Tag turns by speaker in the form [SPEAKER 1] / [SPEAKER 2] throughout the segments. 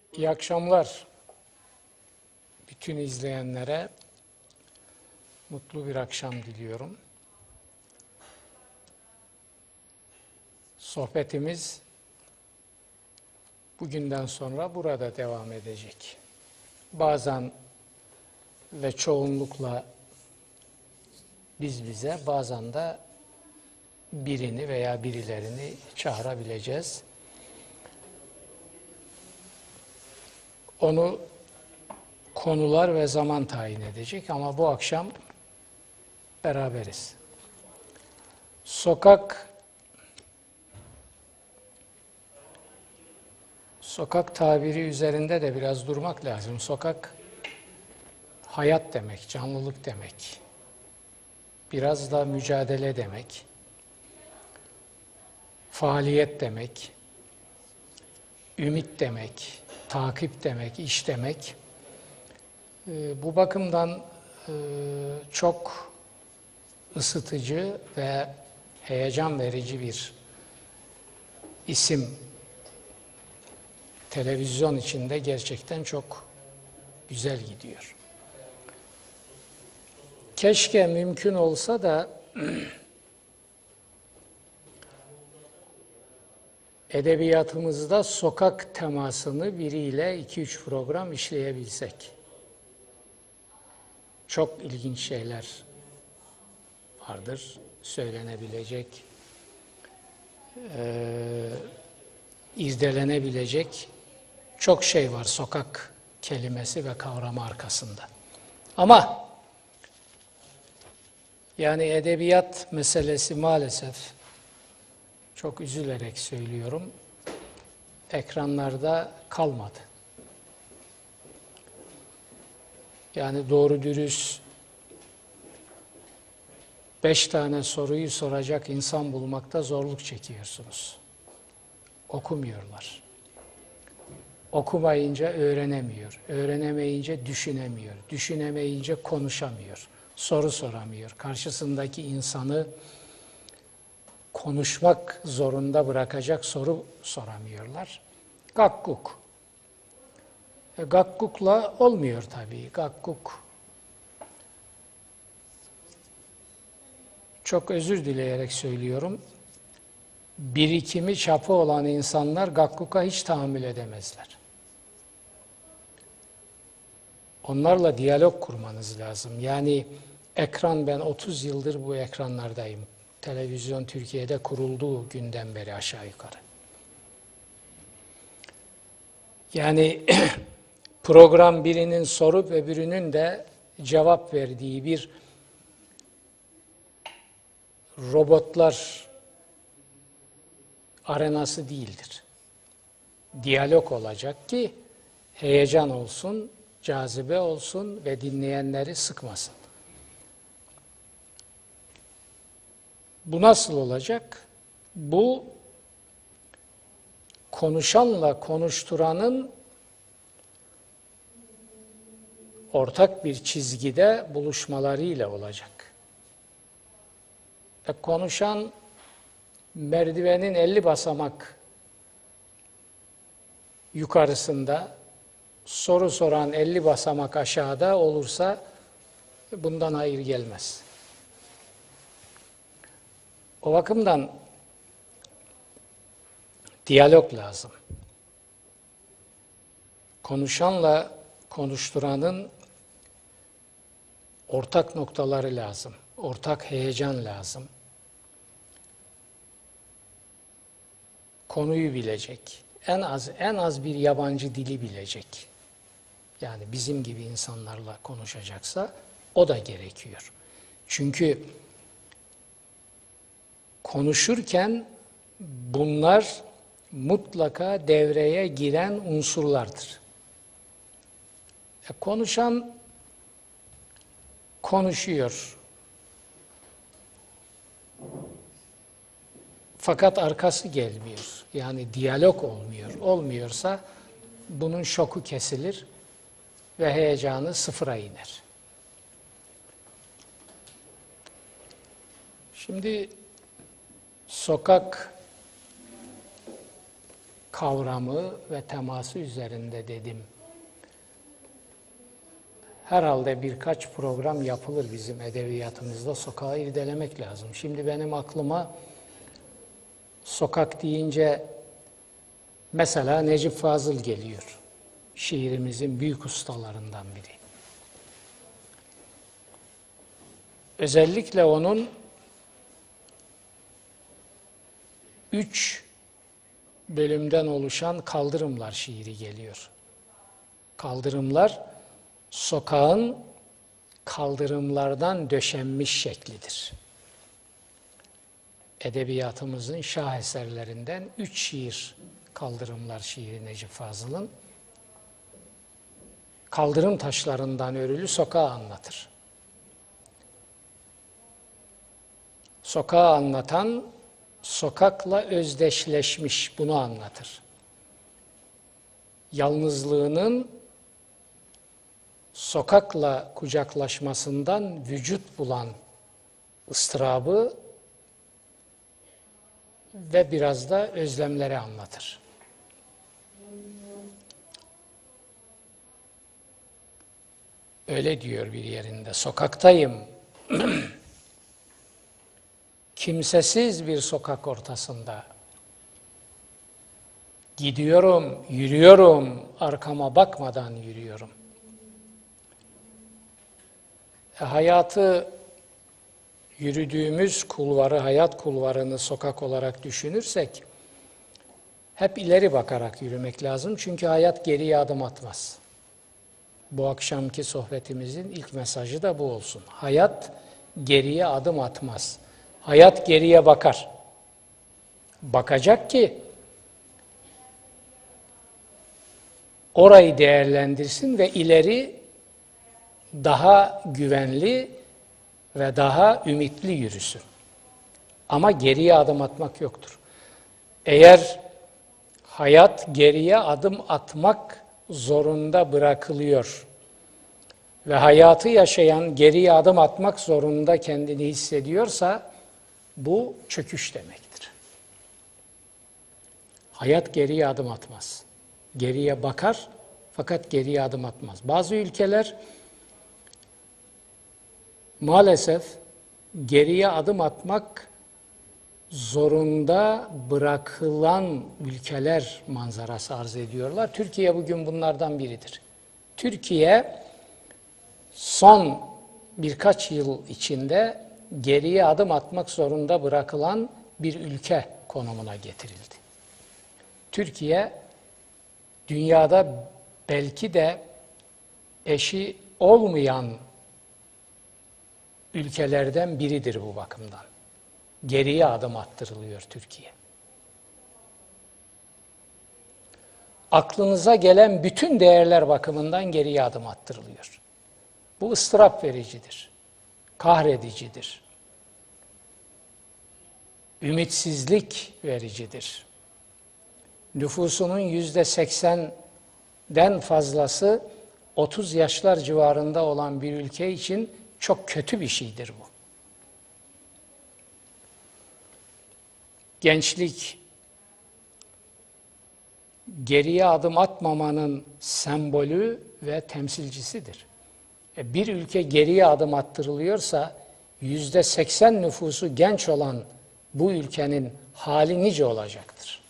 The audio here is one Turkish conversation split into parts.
[SPEAKER 1] İyi akşamlar bütün izleyenlere. Mutlu bir akşam diliyorum. Sohbetimiz bugünden sonra burada devam edecek. Bazen ve çoğunlukla biz bize, bazen de birini veya birilerini çağırabileceğiz. Onu konular ve zaman tayin edecek ama bu akşam beraberiz. Sokak tabiri üzerinde de biraz durmak lazım. Sokak hayat demek, canlılık demek. Biraz da mücadele demek. Faaliyet demek. Ümit demek. Takip demek, iş demek. Bu bakımdan çok ısıtıcı ve heyecan verici bir isim. Televizyon içinde gerçekten çok güzel gidiyor. Keşke mümkün olsa da edebiyatımızda sokak temasını biriyle 2-3 program işleyebilsek. Çok ilginç şeyler vardır, söylenebilecek, irdelenebilecek çok şey var sokak kelimesi ve kavramı arkasında. Ama yani edebiyat meselesi maalesef, çok üzülerek söylüyorum, ekranlarda kalmadı. Yani doğru dürüst 5 tane soruyu soracak insan bulmakta zorluk çekiyorsunuz. Okumuyorlar. Okumayınca öğrenemiyor. Öğrenemeyince düşünemiyor. Düşünemeyince konuşamıyor. Soru soramıyor. Karşısındaki insanı konuşmak zorunda bırakacak soru soramıyorlar. Gakkuk. Gakkukla olmuyor tabii. Gakkuk, çok özür dileyerek söylüyorum, birikimi çapı olan insanlar gakkuka hiç tahammül edemezler. Onlarla diyalog kurmanız lazım. Yani ekran, ben 30 yıldır bu ekranlardayım. Televizyon Türkiye'de kurulduğu günden beri aşağı yukarı. Yani program birinin sorup öbürünün de cevap verdiği bir robotlar arenası değildir. Diyalog olacak ki heyecan olsun, cazibe olsun ve dinleyenleri sıkmasın. Bu nasıl olacak? Bu konuşanla konuşturanın ortak bir çizgide buluşmalarıyla olacak. Konuşan merdivenin 50 basamak yukarısında, soru soran 50 basamak aşağıda olursa bundan hayır gelmez. O bakımdan diyalog lazım. Konuşanla konuşturanın ortak noktaları lazım. Ortak heyecan lazım. Konuyu bilecek. En az bir yabancı dili bilecek. Yani bizim gibi insanlarla konuşacaksa o da gerekiyor. Çünkü konuşurken bunlar mutlaka devreye giren unsurlardır. Konuşan konuşuyor. Fakat arkası gelmiyor. Yani diyalog olmuyor. Olmuyorsa bunun şoku kesilir ve heyecanı sıfıra iner. Şimdi sokak kavramı ve teması üzerinde dedim. Herhalde birkaç program yapılır bizim edebiyatımızda. Sokağı irdelemek lazım. Şimdi benim aklıma sokak deyince mesela Necip Fazıl geliyor. Şiirimizin büyük ustalarından biri. Özellikle onun 3 bölümden oluşan Kaldırımlar şiiri geliyor. Kaldırımlar, sokağın kaldırımlardan döşenmiş şeklidir. Edebiyatımızın şah eserlerinden 3 şiir, Kaldırımlar şiiri Necip Fazıl'ın. Kaldırım taşlarından örülü sokağı anlatır. Sokağı anlatan, sokakla özdeşleşmiş, bunu anlatır. Yalnızlığının sokakla kucaklaşmasından vücut bulan ıstırabı ve biraz da özlemleri anlatır. Öyle diyor bir yerinde, sokaktayım. Kimsesiz bir sokak ortasında. Gidiyorum, yürüyorum, arkama bakmadan yürüyorum. Hayatı, yürüdüğümüz kulvarı, hayat kulvarını sokak olarak düşünürsek, hep ileri bakarak yürümek lazım. Çünkü hayat geriye adım atmaz. Bu akşamki sohbetimizin ilk mesajı da bu olsun. Hayat geriye adım atmaz. Hayat geriye bakar. Bakacak ki orayı değerlendirsin ve ileri daha güvenli ve daha ümitli yürüsün. Ama geriye adım atmak yoktur. Eğer hayat geriye adım atmak zorunda bırakılıyor ve hayatı yaşayan geriye adım atmak zorunda kendini hissediyorsa bu çöküş demektir. Hayat geriye adım atmaz. Geriye bakar fakat geriye adım atmaz. Bazı ülkeler maalesef geriye adım atmak zorunda bırakılan ülkeler manzarası arz ediyorlar. Türkiye bugün bunlardan biridir. Türkiye son birkaç yıl içinde geriye adım atmak zorunda bırakılan bir ülke konumuna getirildi. Türkiye dünyada belki de eşi olmayan ülkelerden biridir bu bakımdan. Geriye adım attırılıyor Türkiye. Aklınıza gelen bütün değerler bakımından geriye adım attırılıyor. Bu ıstırap vericidir, kahredicidir, ümitsizlik vericidir. Nüfusunun %80'den fazlası 30 yaşlar civarında olan bir ülke için çok kötü bir şeydir bu. Gençlik, geriye adım atmamanın sembolü ve temsilcisidir. Bir ülke geriye adım attırılıyorsa, %80 nüfusu genç olan bu ülkenin hali nice olacaktır.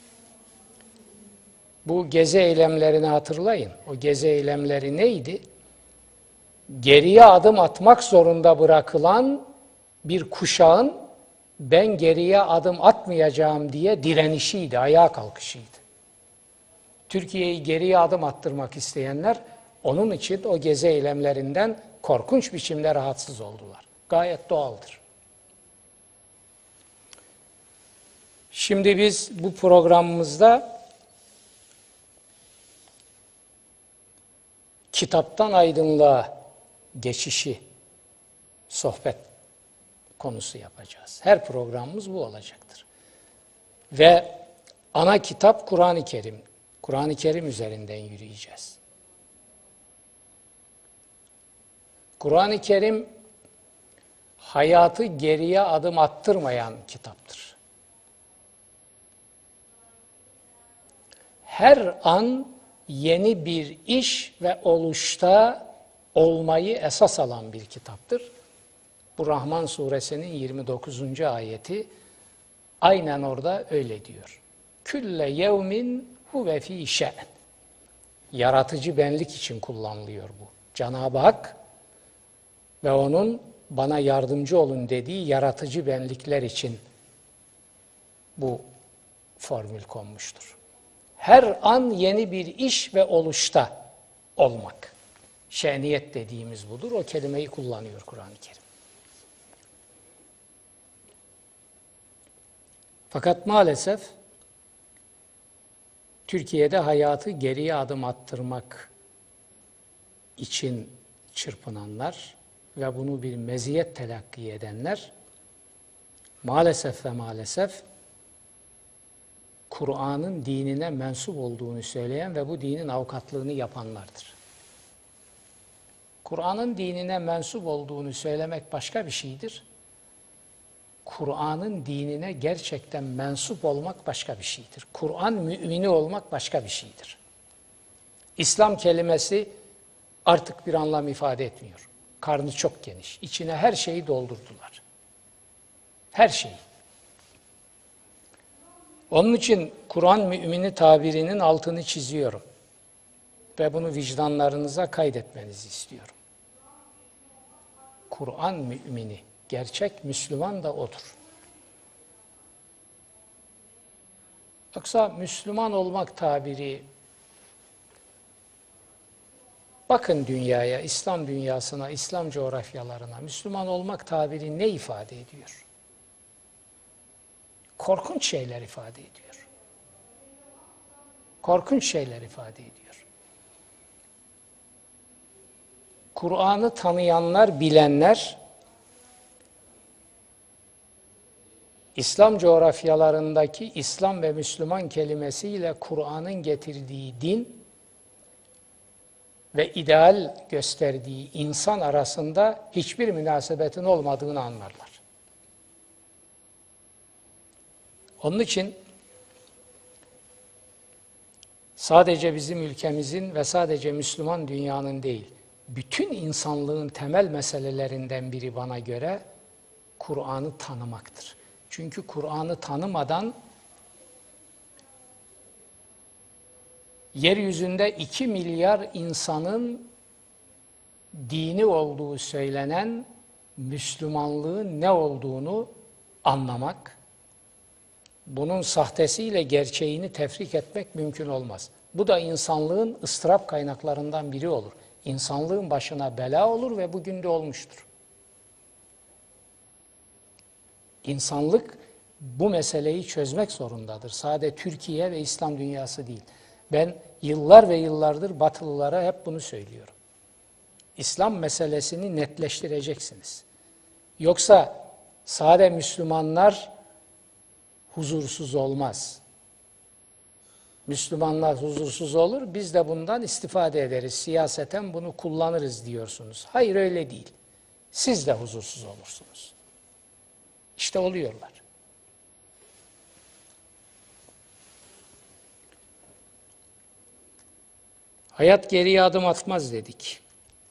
[SPEAKER 1] Bu gezi eylemlerini hatırlayın. O gezi eylemleri neydi? Geriye adım atmak zorunda bırakılan bir kuşağın ben geriye adım atmayacağım diye direnişiydi, ayağa kalkışıydı. Türkiye'yi geriye adım attırmak isteyenler onun için o gezi eylemlerinden korkunç biçimde rahatsız oldular. Gayet doğaldır. Şimdi biz bu programımızda kitaptan aydınlığa geçişi sohbet konusu yapacağız. Her programımız bu olacaktır. Ve ana kitap Kur'an-ı Kerim. Kur'an-ı Kerim üzerinden yürüyeceğiz. Kur'an-ı Kerim hayatı geriye adım attırmayan kitaptır. her an yeni bir iş ve oluşta olmayı esas alan bir kitaptır. Bu Rahman suresinin 29. ayeti aynen orada öyle diyor. Külle yevmin huve fî şe'n. Yaratıcı benlik için kullanılıyor bu. Cenab-ı Hak ve onun bana yardımcı olun dediği yaratıcı benlikler için bu formül konmuştur. Her an yeni bir iş ve oluşta olmak. Şeniyet dediğimiz budur. O kelimeyi kullanıyor Kur'an-ı Kerim. Fakat maalesef Türkiye'de hayatı geriye adım attırmak için çırpınanlar ve bunu bir meziyet telakki edenler maalesef ve maalesef Kur'an'ın dinine mensup olduğunu söyleyen ve bu dinin avukatlığını yapanlardır. Kur'an'ın dinine mensup olduğunu söylemek başka bir şeydir. Kur'an'ın dinine gerçekten mensup olmak başka bir şeydir. Kur'an mümini olmak başka bir şeydir. İslam kelimesi artık bir anlam ifade etmiyor. Karnı çok geniş. İçine her şeyi doldurdular. Her şeyi. Onun için Kur'an mümini tabirinin altını çiziyorum. Ve bunu vicdanlarınıza kaydetmenizi istiyorum. Kur'an mümini, gerçek Müslüman da odur. Yoksa Müslüman olmak tabiri, bakın dünyaya, İslam dünyasına, İslam coğrafyalarına, Müslüman olmak tabiri ne ifade ediyor? Korkunç şeyler ifade ediyor. Korkunç şeyler ifade ediyor. Kur'an'ı tanıyanlar, bilenler, İslam coğrafyalarındaki İslam ve Müslüman kelimesiyle Kur'an'ın getirdiği din ve ideal gösterdiği insan arasında hiçbir münasebetin olmadığını anlarlar. Onun için sadece bizim ülkemizin ve sadece Müslüman dünyanın değil, bütün insanlığın temel meselelerinden biri bana göre Kur'an'ı tanımaktır. Çünkü Kur'an'ı tanımadan yeryüzünde 2 milyar insanın dini olduğu söylenen Müslümanlığın ne olduğunu anlamak, bunun sahtesiyle gerçeğini tefrik etmek mümkün olmaz. Bu da insanlığın ıstırap kaynaklarından biri olur. İnsanlığın başına bela olur ve bugün de olmuştur. İnsanlık bu meseleyi çözmek zorundadır. Sadece Türkiye ve İslam dünyası değil. Ben yıllar ve yıllardır Batılılara hep bunu söylüyorum. İslam meselesini netleştireceksiniz. Yoksa sadece Müslümanlar huzursuz olmaz. Müslümanlar huzursuz olur, biz de bundan istifade ederiz. Siyaseten bunu kullanırız diyorsunuz. Hayır, öyle değil. Siz de huzursuz olursunuz. İşte oluyorlar. Hayat geriye adım atmaz dedik.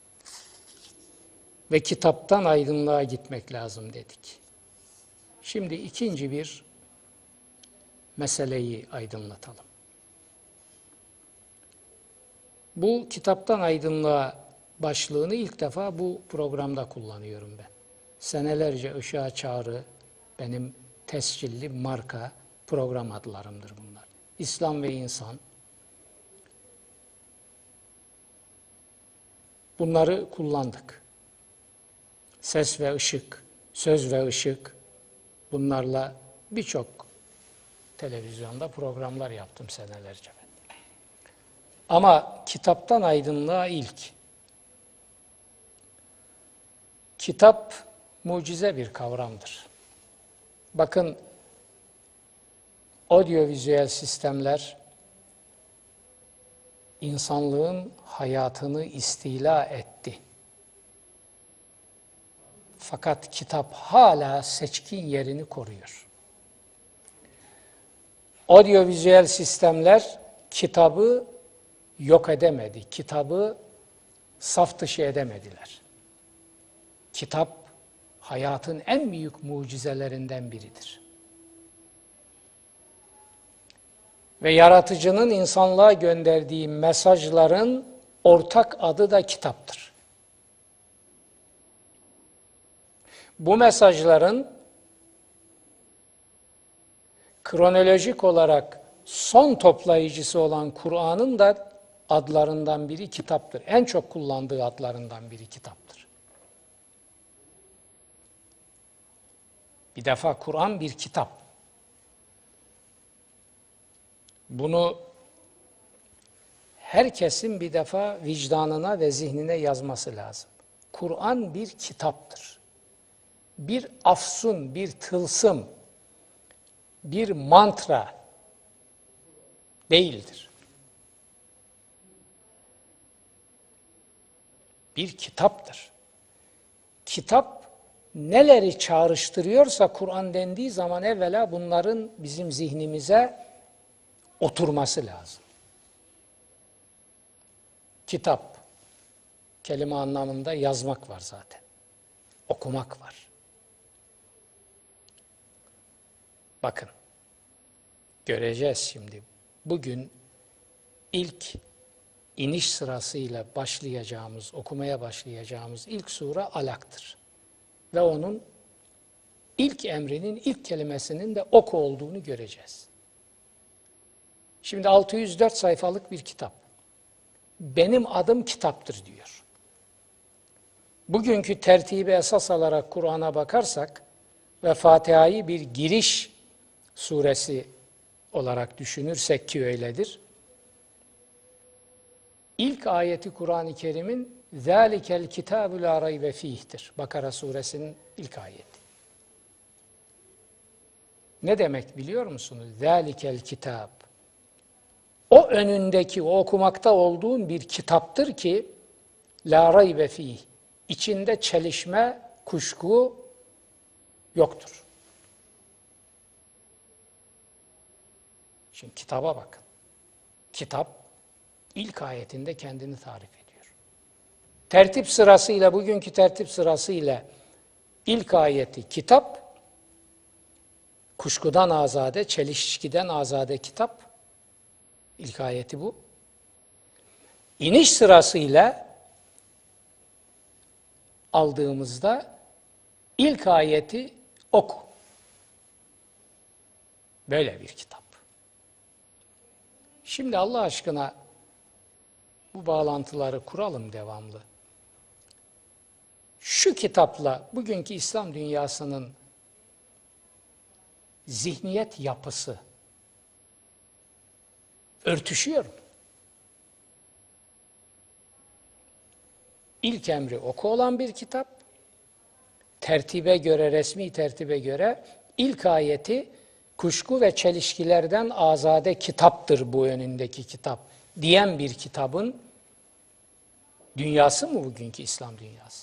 [SPEAKER 1] Ve kitaptan aydınlığa gitmek lazım dedik. Şimdi ikinci bir meseleyi aydınlatalım. Bu kitaptan aydınlığa başlığını ilk defa bu programda kullanıyorum ben. Senelerce Işığa Çağrı benim tescilli marka program adlarımdır bunlar. İslam ve İnsan. Bunları kullandık. Ses ve Işık, Söz ve Işık, bunlarla birçok televizyonda programlar yaptım senelerce ben. Ama kitaptan aydınlığa ilk. Kitap mucize bir kavramdır. Bakın, audiovizüel sistemler insanlığın hayatını istila etti. Fakat kitap hala seçkin yerini koruyor. Audiovizüel sistemler kitabı yok edemedi. Kitabı saf dışı edemediler. Kitap hayatın en büyük mucizelerinden biridir. Ve yaratıcının insanlığa gönderdiği mesajların ortak adı da kitaptır. Bu mesajların kronolojik olarak son toplayıcısı olan Kur'an'ın da adlarından biri kitaptır. En çok kullandığı adlarından biri kitaptır. Bir defa Kur'an bir kitap. Bunu herkesin bir defa vicdanına ve zihnine yazması lazım. Kur'an bir kitaptır. Bir afsun, bir tılsım, bir mantra değildir. Bir kitaptır. Kitap neleri çağrıştırıyorsa Kur'an dendiği zaman evvela bunların bizim zihnimize oturması lazım. Kitap, kelime anlamında yazmak var zaten. Okumak var. Bakın, göreceğiz şimdi. Bugün ilk iniş sırasıyla başlayacağımız, okumaya başlayacağımız ilk sure Alak'tır. Ve onun ilk emrinin, ilk kelimesinin de oku olduğunu göreceğiz. Şimdi 604 sayfalık bir kitap. Benim adım kitaptır diyor. Bugünkü tertibi esas alarak Kur'an'a bakarsak ve Fatiha'yı bir giriş suresi olarak düşünürsek ki öyledir. İlk ayeti Kur'an-ı Kerim'in ذَٰلِكَ الْكِتَابُ لَا رَيْبَ ف۪يه'tir. Bakara suresinin ilk ayeti. Ne demek biliyor musunuz? ذَٰلِكَ الْكِتَابُ. O önündeki, o okumakta olduğun bir kitaptır ki لَا رَيْبَ ف۪يهِ. İçinde çelişme, kuşku yoktur. Şimdi kitaba bakın. Kitap ilk ayetinde kendini tarif ediyor. Tertip sırasıyla, bugünkü tertip sırasıyla ilk ayeti kitap, kuşkudan azade, çelişkiden azade kitap. İlk ayeti bu. İniş sırasıyla aldığımızda ilk ayeti oku. Böyle bir kitap. Şimdi Allah aşkına bu bağlantıları kuralım devamlı. Şu kitapla bugünkü İslam dünyasının zihniyet yapısı örtüşüyor mu? İlk emri oku olan bir kitap, tertibe göre, resmi tertibe göre ilk ayeti kuşku ve çelişkilerden azade kitaptır bu önündeki kitap diyen bir kitabın dünyası mı bugünkü İslam dünyası?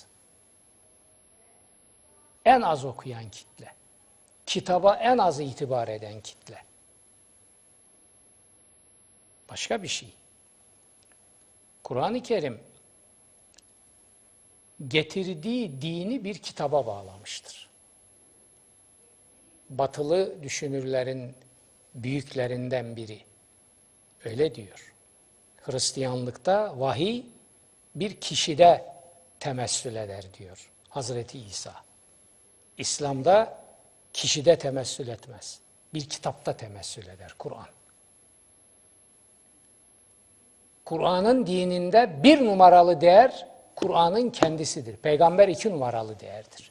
[SPEAKER 1] En az okuyan kitle, kitaba en az itibar eden kitle. Başka bir şey. Kur'an-ı Kerim getirdiği dini bir kitaba bağlamıştır. Batılı düşünürlerin büyüklerinden biri öyle diyor. Hristiyanlıkta vahiy bir kişide temessül eder diyor Hazreti İsa. İslam'da kişide temessül etmez. Bir kitapta temessül eder Kur'an. Kur'an'ın dininde bir numaralı değer Kur'an'ın kendisidir. Peygamber 2 numaralı değerdir.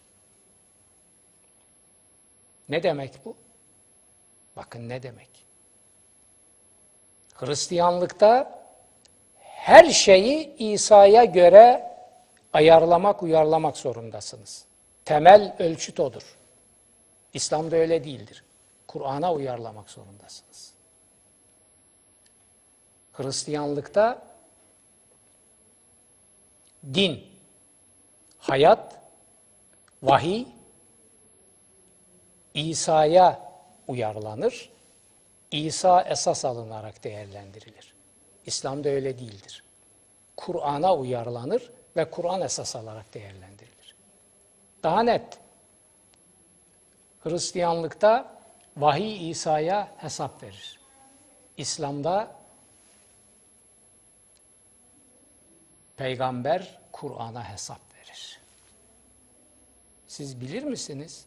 [SPEAKER 1] Ne demek bu? Bakın ne demek. Hristiyanlıkta her şeyi İsa'ya göre ayarlamak, uyarlamak zorundasınız. Temel ölçüt odur. İslam'da öyle değildir. Kur'an'a uyarlamak zorundasınız. Hristiyanlıkta din, hayat, vahiy İsa'ya uyarlanır. İsa esas alınarak değerlendirilir. İslam'da öyle değildir. Kur'an'a uyarlanır ve Kur'an esas alarak değerlendirilir. Daha net, Hristiyanlıkta vahiy İsa'ya hesap verir. İslam'da peygamber Kur'an'a hesap verir. Siz bilir misiniz?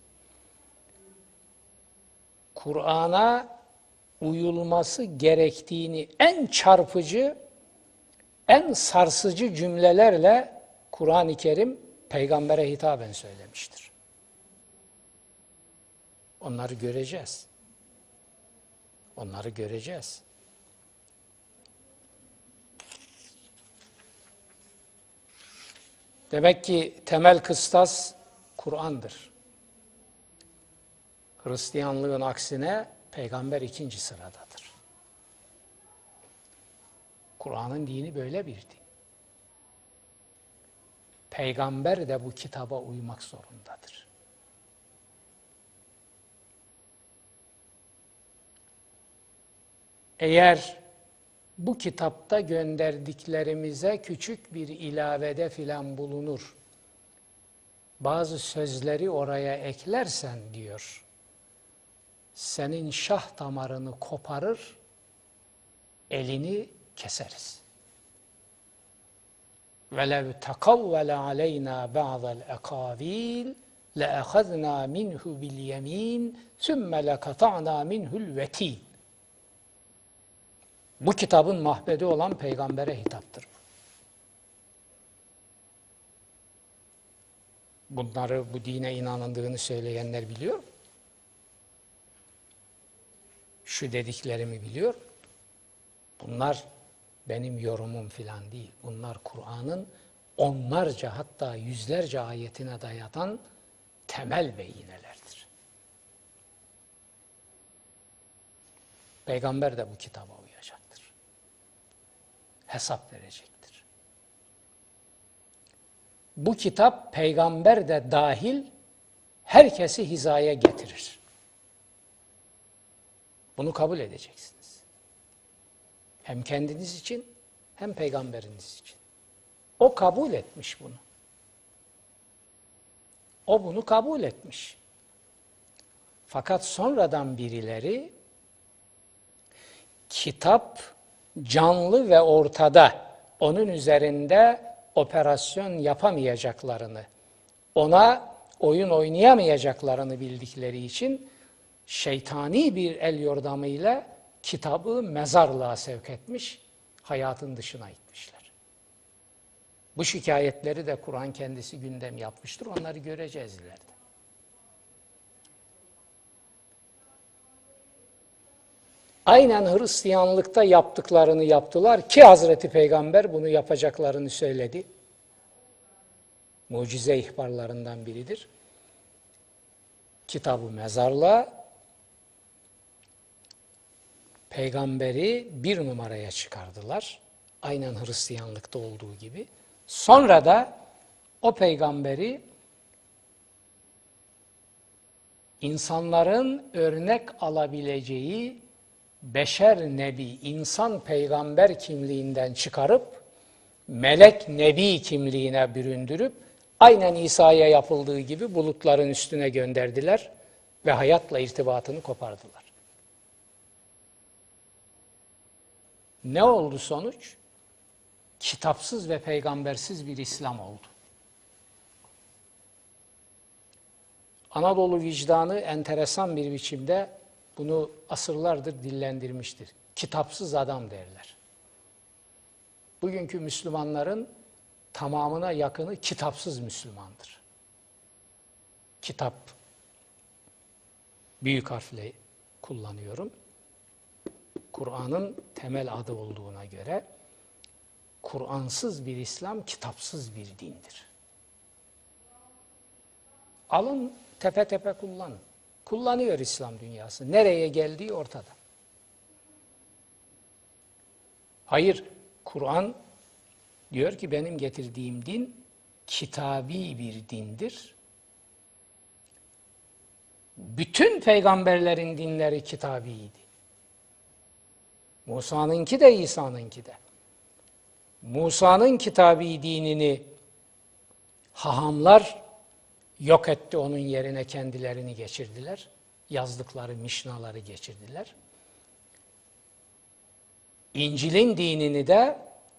[SPEAKER 1] Kur'an'a uyulması gerektiğini en çarpıcı, en sarsıcı cümlelerle Kur'an-ı Kerim peygambere hitaben söylemiştir. Onları göreceğiz. Onları göreceğiz. Demek ki temel kıstas Kur'an'dır. Hristiyanlığın aksine peygamber ikinci sıradadır. Kur'an'ın dini böyle bir din. Peygamber de bu kitaba uymak zorundadır. Eğer bu kitapta gönderdiklerimize küçük bir ilavede filan bulunur, bazı sözleri oraya eklersen diyor, senin şah damarını koparır, elini keseriz. وَلَوْ تَقَوَّلَ عَلَيْنَا بَعْضَ الْاَقَاوِيلِ لَأَخَذْنَا مِنْهُ بِالْيَمِينِ ثُمَّ لَقَطَعْنَا مِنْهُ الْوَتِينَ. Bu kitabın mahbedi olan peygambere hitaptır. Bunları, bu dine inanıldığını söyleyenler biliyor. Şu dediklerimi biliyor. Bunlar benim yorumum filan değil. Bunlar Kur'an'ın onlarca hatta yüzlerce ayetine dayanan temel beyinelerdir. Peygamber de bu kitaba uyacaktır. Hesap verecektir. Bu kitap peygamber de dahil herkesi hizaya getirir. Bunu kabul edeceksiniz. Hem kendiniz için hem peygamberiniz için. O kabul etmiş bunu. O bunu kabul etmiş. Fakat sonradan birileri kitap canlı ve ortada, onun üzerinde operasyon yapamayacaklarını, ona oyun oynayamayacaklarını bildikleri için şeytani bir el yordamıyla kitabı mezarlığa sevk etmiş, hayatın dışına itmişler. Bu şikayetleri de Kur'an kendisi gündem yapmıştır. Onları göreceğiz ileride. Aynen Hristiyanlıkta yaptıklarını yaptılar ki Hazreti Peygamber bunu yapacaklarını söyledi. Mucize ihbarlarından biridir. Kitabı mezarlığa, peygamberi bir numaraya çıkardılar. Aynen Hristiyanlıkta olduğu gibi. Sonra da o peygamberi insanların örnek alabileceği beşer nebi, insan peygamber kimliğinden çıkarıp melek nebi kimliğine büründürüp aynen İsa'ya yapıldığı gibi bulutların üstüne gönderdiler ve hayatla irtibatını kopardılar. Ne oldu sonuç? Kitapsız ve peygambersiz bir İslam oldu. Anadolu vicdanı enteresan bir biçimde bunu asırlardır dillendirmiştir. Kitapsız adam derler. Bugünkü Müslümanların tamamına yakını kitapsız Müslümandır. Kitap, büyük harfle kullanıyorum. Kur'an'ın temel adı olduğuna göre Kur'ansız bir İslam, kitapsız bir dindir. Alın tepe tepe kullanın. Kullanıyor İslam dünyası. Nereye geldiği ortada. Hayır, Kur'an diyor ki benim getirdiğim din kitabi bir dindir. Bütün peygamberlerin dinleri kitabiydi. Musa'nınki de İsa'nınki de. Musa'nın kitabi dinini hahamlar yok etti, onun yerine kendilerini geçirdiler. Yazdıkları mişnaları geçirdiler. İncil'in dinini de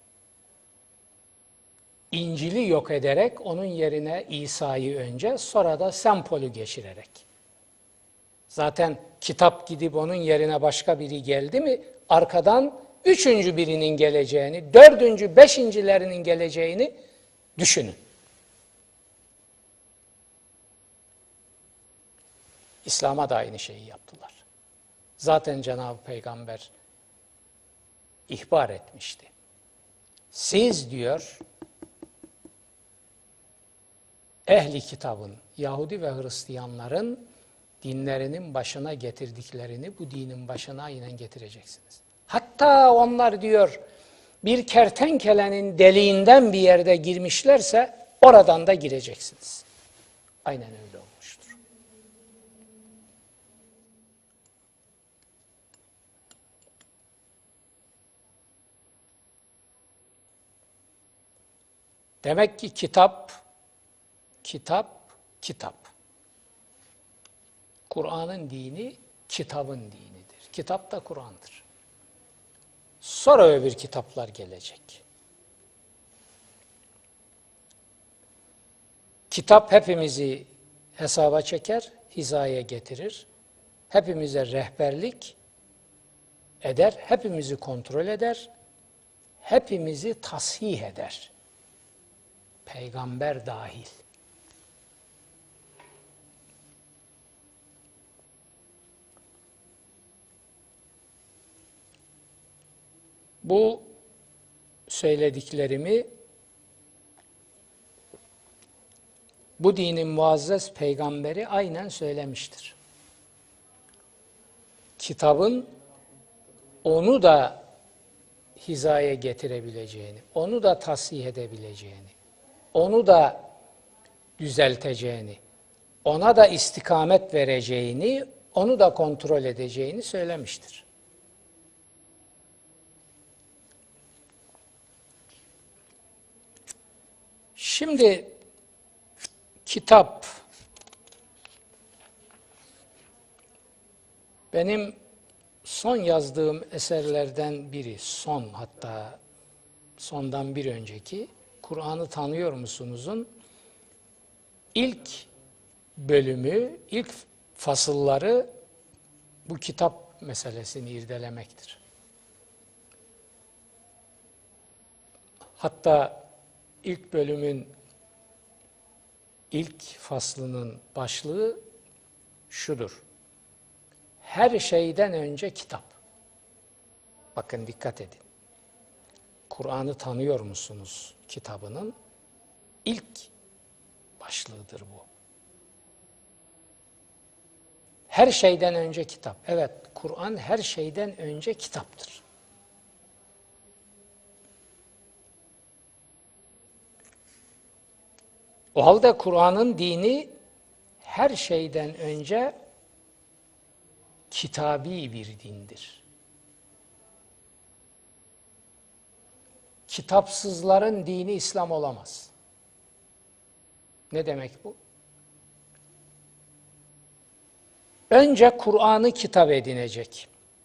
[SPEAKER 1] İncil'i yok ederek onun yerine İsa'yı önce, sonra da sempolü geçirerek. Zaten kitap gidip onun yerine başka biri geldi mi, arkadan üçüncü birinin geleceğini, dördüncü, beşincilerinin geleceğini düşünün. İslam'a da aynı şeyi yaptılar. Zaten Cenab-ı Peygamber ihbar etmişti. Siz diyor, ehli kitabın, Yahudi ve Hristiyanların dinlerinin başına getirdiklerini bu dinin başına aynen getireceksiniz. Hatta onlar diyor bir kertenkelenin deliğinden bir yerde girmişlerse oradan da gireceksiniz. Aynen öyle olmuştur. Demek ki kitap. Kur'an'ın dini kitabın dinidir. Kitap da Kur'an'dır. Sonra öbür kitaplar gelecek. Kitap hepimizi hesaba çeker, hizaya getirir. Hepimize rehberlik eder, hepimizi kontrol eder, hepimizi tasih eder. Peygamber dahil. Bu söylediklerimi bu dinin muazzez peygamberi aynen söylemiştir. Kitabın onu da hizaya getirebileceğini, onu da tasih edebileceğini, onu da düzelteceğini, ona da istikamet vereceğini, onu da kontrol edeceğini söylemiştir. Şimdi kitap benim son yazdığım eserlerden biri, hatta sondan bir önceki Kur'an'ı tanıyor musunuz'un ilk bölümü, ilk fasılları bu kitap meselesini irdelemektir. Hatta ilk bölümün ilk faslının başlığı şudur: her şeyden önce kitap. Bakın dikkat edin. Kur'an'ı tanıyor musunuz kitabının ilk başlığıdır bu. Her şeyden önce kitap. Evet, Kur'an her şeyden önce kitaptır. O halde Kur'an'ın dini her şeyden önce kitabi bir dindir. Kitapsızların dini İslam olamaz. Ne demek bu? Önce Kur'an'ı kitap edinecek.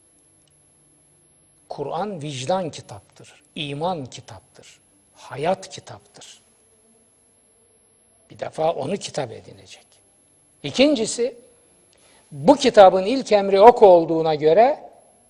[SPEAKER 1] Kur'an vicdan kitaptır, iman kitaptır, hayat kitaptır. Bir defa onu kitap edinecek. İkincisi, bu kitabın ilk emri oku olduğuna göre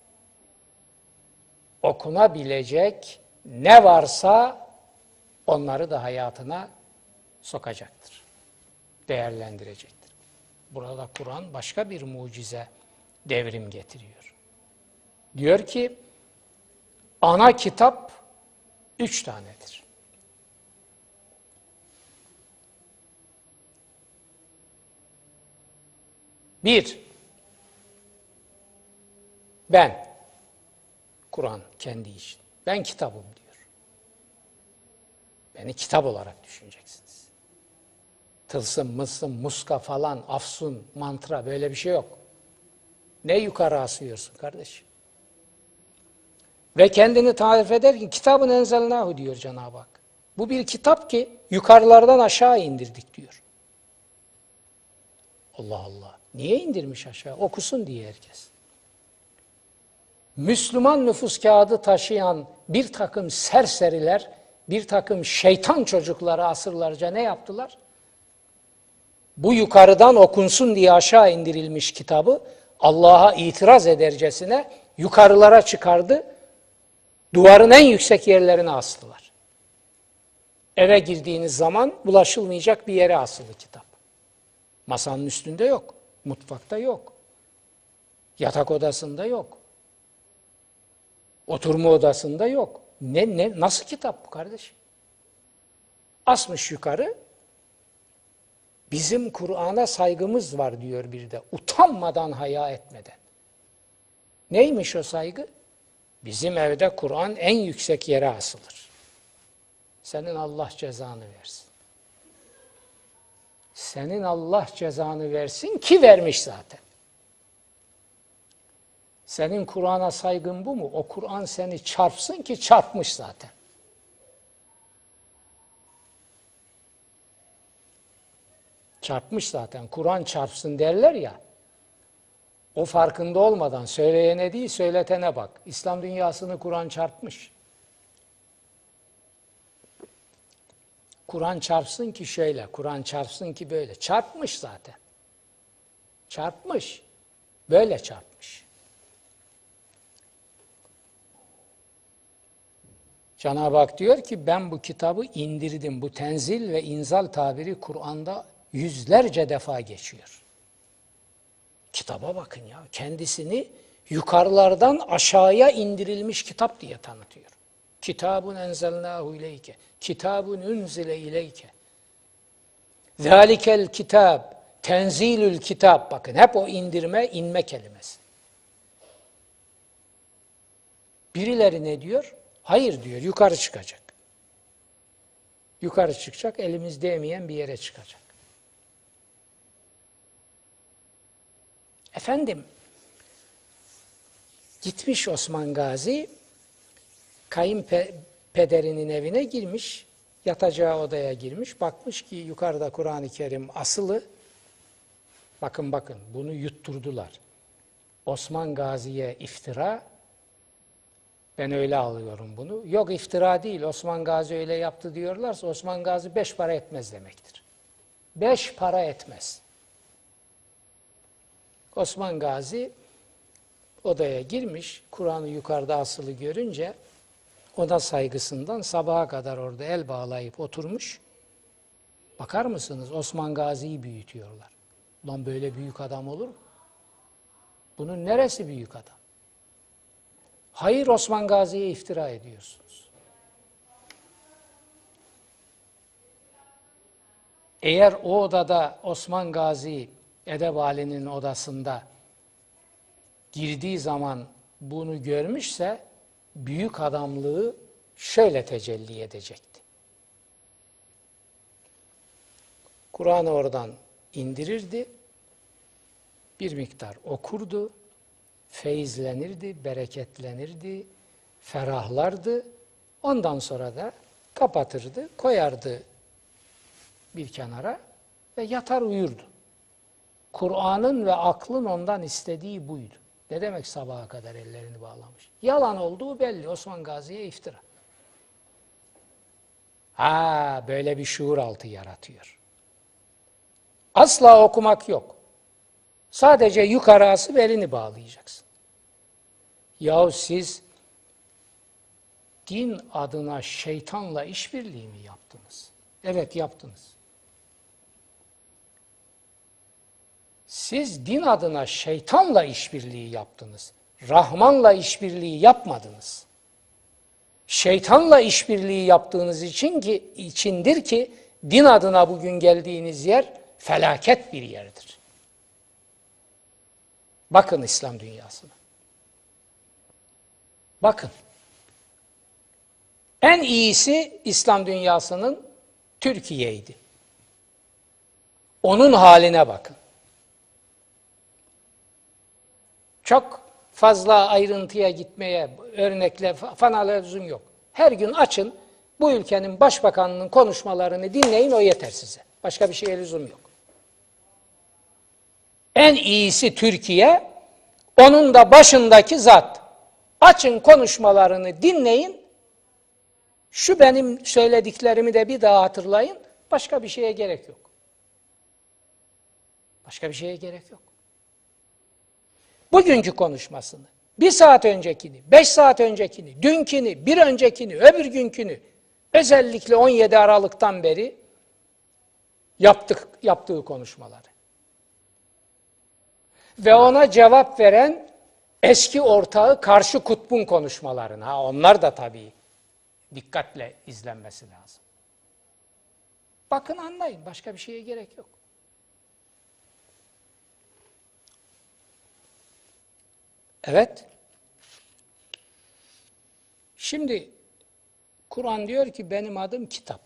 [SPEAKER 1] okunabilecek ne varsa onları da hayatına sokacaktır, değerlendirecektir. Burada Kur'an başka bir mucize, devrim getiriyor. Diyor ki, ana kitap 3 tanedir. Bir, ben, Kur'an kendi için. Ben kitabım diyor. Beni kitap olarak düşüneceksiniz. Tılsım, mısım, muska falan, afsun, mantra böyle bir şey yok. Ne yukarı asıyorsun kardeşim? Ve kendini tarif ederken kitabın enzelnahu diyor Cenab-ı Hak. Bu bir kitap ki yukarılardan aşağı indirdik diyor. Allah Allah. Niye indirmiş aşağı? Okusun diye herkes. Müslüman nüfus kağıdı taşıyan bir takım serseriler, bir takım şeytan çocukları asırlarca ne yaptılar? Bu yukarıdan okunsun diye aşağı indirilmiş kitabı Allah'a itiraz edercesine yukarılara çıkardı, duvarın en yüksek yerlerine astılar. Eve girdiğiniz zaman bulaşılmayacak bir yere asılı kitap. Masanın üstünde yok, mutfakta yok, yatak odasında yok, oturma odasında yok. Nasıl kitap bu kardeşim? Asmış yukarı, bizim Kur'an'a saygımız var diyor bir de, utanmadan, haya etmeden. Neymiş o saygı? Bizim evde Kur'an en yüksek yere asılır. Senin Allah cezanı versin. Senin Allah cezanı versin ki vermiş zaten. Senin Kur'an'a saygın bu mu? O Kur'an seni çarpsın ki çarpmış zaten. Çarpmış zaten. Kur'an çarpsın derler ya. O farkında olmadan söyleyene değil söyletene bak. İslam dünyasını Kur'an çarpmış. Kur'an çarpsın ki şöyle, Kur'an çarpsın ki böyle. Çarpmış zaten. Çarpmış. Böyle çarpmış. Cenab-ı Hak diyor ki ben bu kitabı indirdim. Bu tenzil ve inzal tabiri Kur'an'da yüzlerce defa geçiyor. Kitaba bakın ya. Kendisini yukarılardan aşağıya indirilmiş kitap diye tanıtıyor. Kitabun enzelnahu ileyke. Kitabun unzile ileyke. Zalikel kitab. Tenzilül kitab. Bakın hep o indirme, inme kelimesi. Birileri ne diyor? Hayır diyor, yukarı çıkacak. Yukarı çıkacak, elimiz değmeyen bir yere çıkacak. Efendim, gitmiş Osman Gazi, kayınpederinin evine girmiş, yatacağı odaya girmiş, bakmış ki yukarıda Kur'an-ı Kerim asılı. Bakın bunu yutturdular. Osman Gazi'ye iftira, ben öyle alıyorum bunu. Yok iftira değil, Osman Gazi öyle yaptı diyorlarsa Osman Gazi 5 para etmez demektir. 5 para etmez. Osman Gazi odaya girmiş, Kur'an'ı yukarıda asılı görünce ona saygısından sabaha kadar orada el bağlayıp oturmuş. Bakar mısınız? Osman Gazi'yi büyütüyorlar. Lan böyle büyük adam olur mu? Bunun neresi büyük adam? Hayır, Osman Gazi'ye iftira ediyorsunuz. Eğer o odada Osman Gazi Edebali'nin odasında girdiği zaman bunu görmüşse büyük adamlığı şöyle tecelli edecekti. Kur'an'ı oradan indirirdi, bir miktar okurdu, feyizlenirdi, bereketlenirdi, ferahlardı. Ondan sonra da kapatırdı, koyardı bir kenara ve yatar uyurdu. Kur'an'ın ve aklın ondan istediği buydu. Ne demek sabaha kadar ellerini bağlamış? Yalan olduğu belli. Osman Gazi'ye iftira. Böyle bir şuur altı yaratıyor. Asla okumak yok. Sadece yukarı asıp elini bağlayacaksın. Yahu siz din adına şeytanla işbirliği mi yaptınız? Evet, yaptınız. Siz din adına şeytanla işbirliği yaptınız. Rahmanla işbirliği yapmadınız. Şeytanla işbirliği yaptığınız içindir ki din adına bugün geldiğiniz yer felaket bir yerdir. Bakın İslam dünyasına. Bakın. En iyisi İslam dünyasının Türkiye'ydi. Onun haline bakın. Çok Fazla ayrıntıya gitmeye, örnekle falan lüzum yok. Her gün açın, bu ülkenin başbakanının konuşmalarını dinleyin, o yeter size. Başka bir şeye lüzum yok. En iyisi Türkiye, onun da başındaki zat. Açın konuşmalarını dinleyin, şu benim söylediklerimi de bir daha hatırlayın, başka bir şeye gerek yok. Başka bir şeye gerek yok. Bugünkü konuşmasını, 1 saat öncekini, 5 saat öncekini, dünkini, bir öncekini, öbür günkünü, özellikle 17 Aralık'tan beri yaptığı konuşmaları. Ve ona cevap veren eski ortağı Karşı Kutbun konuşmalarını. Onlar da tabii dikkatle izlenmesi lazım. Bakın anlayın, başka bir şeye gerek yok. Evet. Şimdi Kur'an diyor ki benim adım kitap.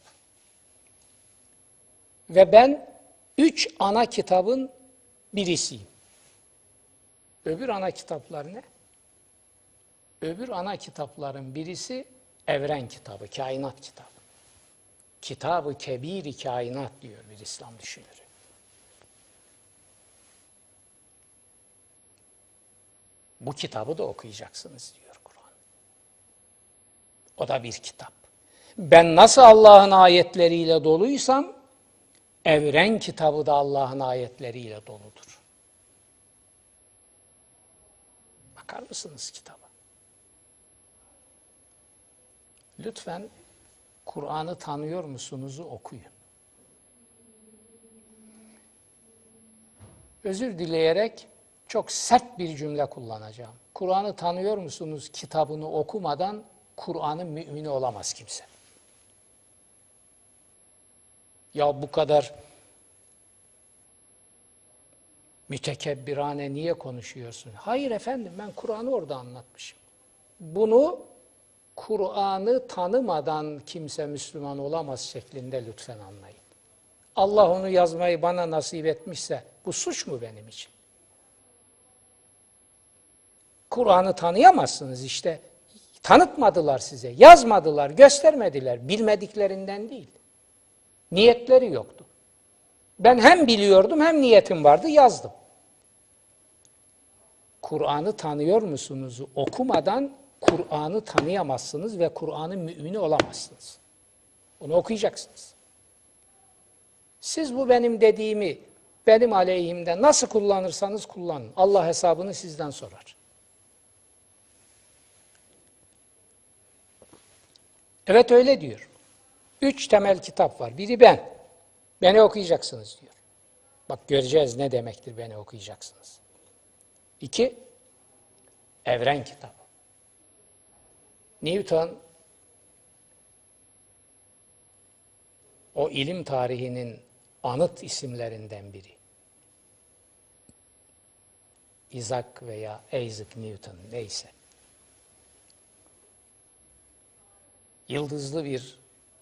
[SPEAKER 1] Ve ben 3 ana kitabın birisiyim. Öbür ana kitaplar ne? Öbür ana kitapların birisi evren kitabı, kainat kitabı. Kitab-ı Kebir-i Kainat diyor bir İslam düşünürü. Bu kitabı da okuyacaksınız diyor Kur'an. O da bir kitap. Ben nasıl Allah'ın ayetleriyle doluysam, evren kitabı da Allah'ın ayetleriyle doludur. Bakar mısınız kitaba? Lütfen Kur'an'ı tanıyor musunuzu okuyun. Özür dileyerek çok sert bir cümle kullanacağım. Kur'an'ı tanıyor musunuz kitabını okumadan Kur'an'ın mümini olamaz kimse. Ya bu kadar mütekebbirane niye konuşuyorsun? Hayır efendim, ben Kur'an'ı orada anlatmışım. Bunu Kur'an'ı tanımadan kimse Müslüman olamaz şeklinde lütfen anlayın. Allah onu yazmayı bana nasip etmişse bu suç mu benim için? Kur'an'ı tanıyamazsınız işte. Tanıtmadılar size, yazmadılar, göstermediler. Bilmediklerinden değil. Niyetleri yoktu. Ben hem biliyordum hem niyetim vardı, yazdım. Kur'an'ı tanıyor musunuz? Okumadan Kur'an'ı tanıyamazsınız ve Kur'an'ın mümini olamazsınız. Onu okuyacaksınız. Siz bu benim dediğimi benim aleyhimde nasıl kullanırsanız kullanın. Allah hesabını sizden sorar. Evet öyle diyor. 3 temel kitap var. Biri ben. Beni okuyacaksınız diyor. Bak göreceğiz ne demektir beni okuyacaksınız. 2, evren kitabı. Newton o ilim tarihinin anıt isimlerinden biri. Isaac veya Isaac Newton neyse. Yıldızlı bir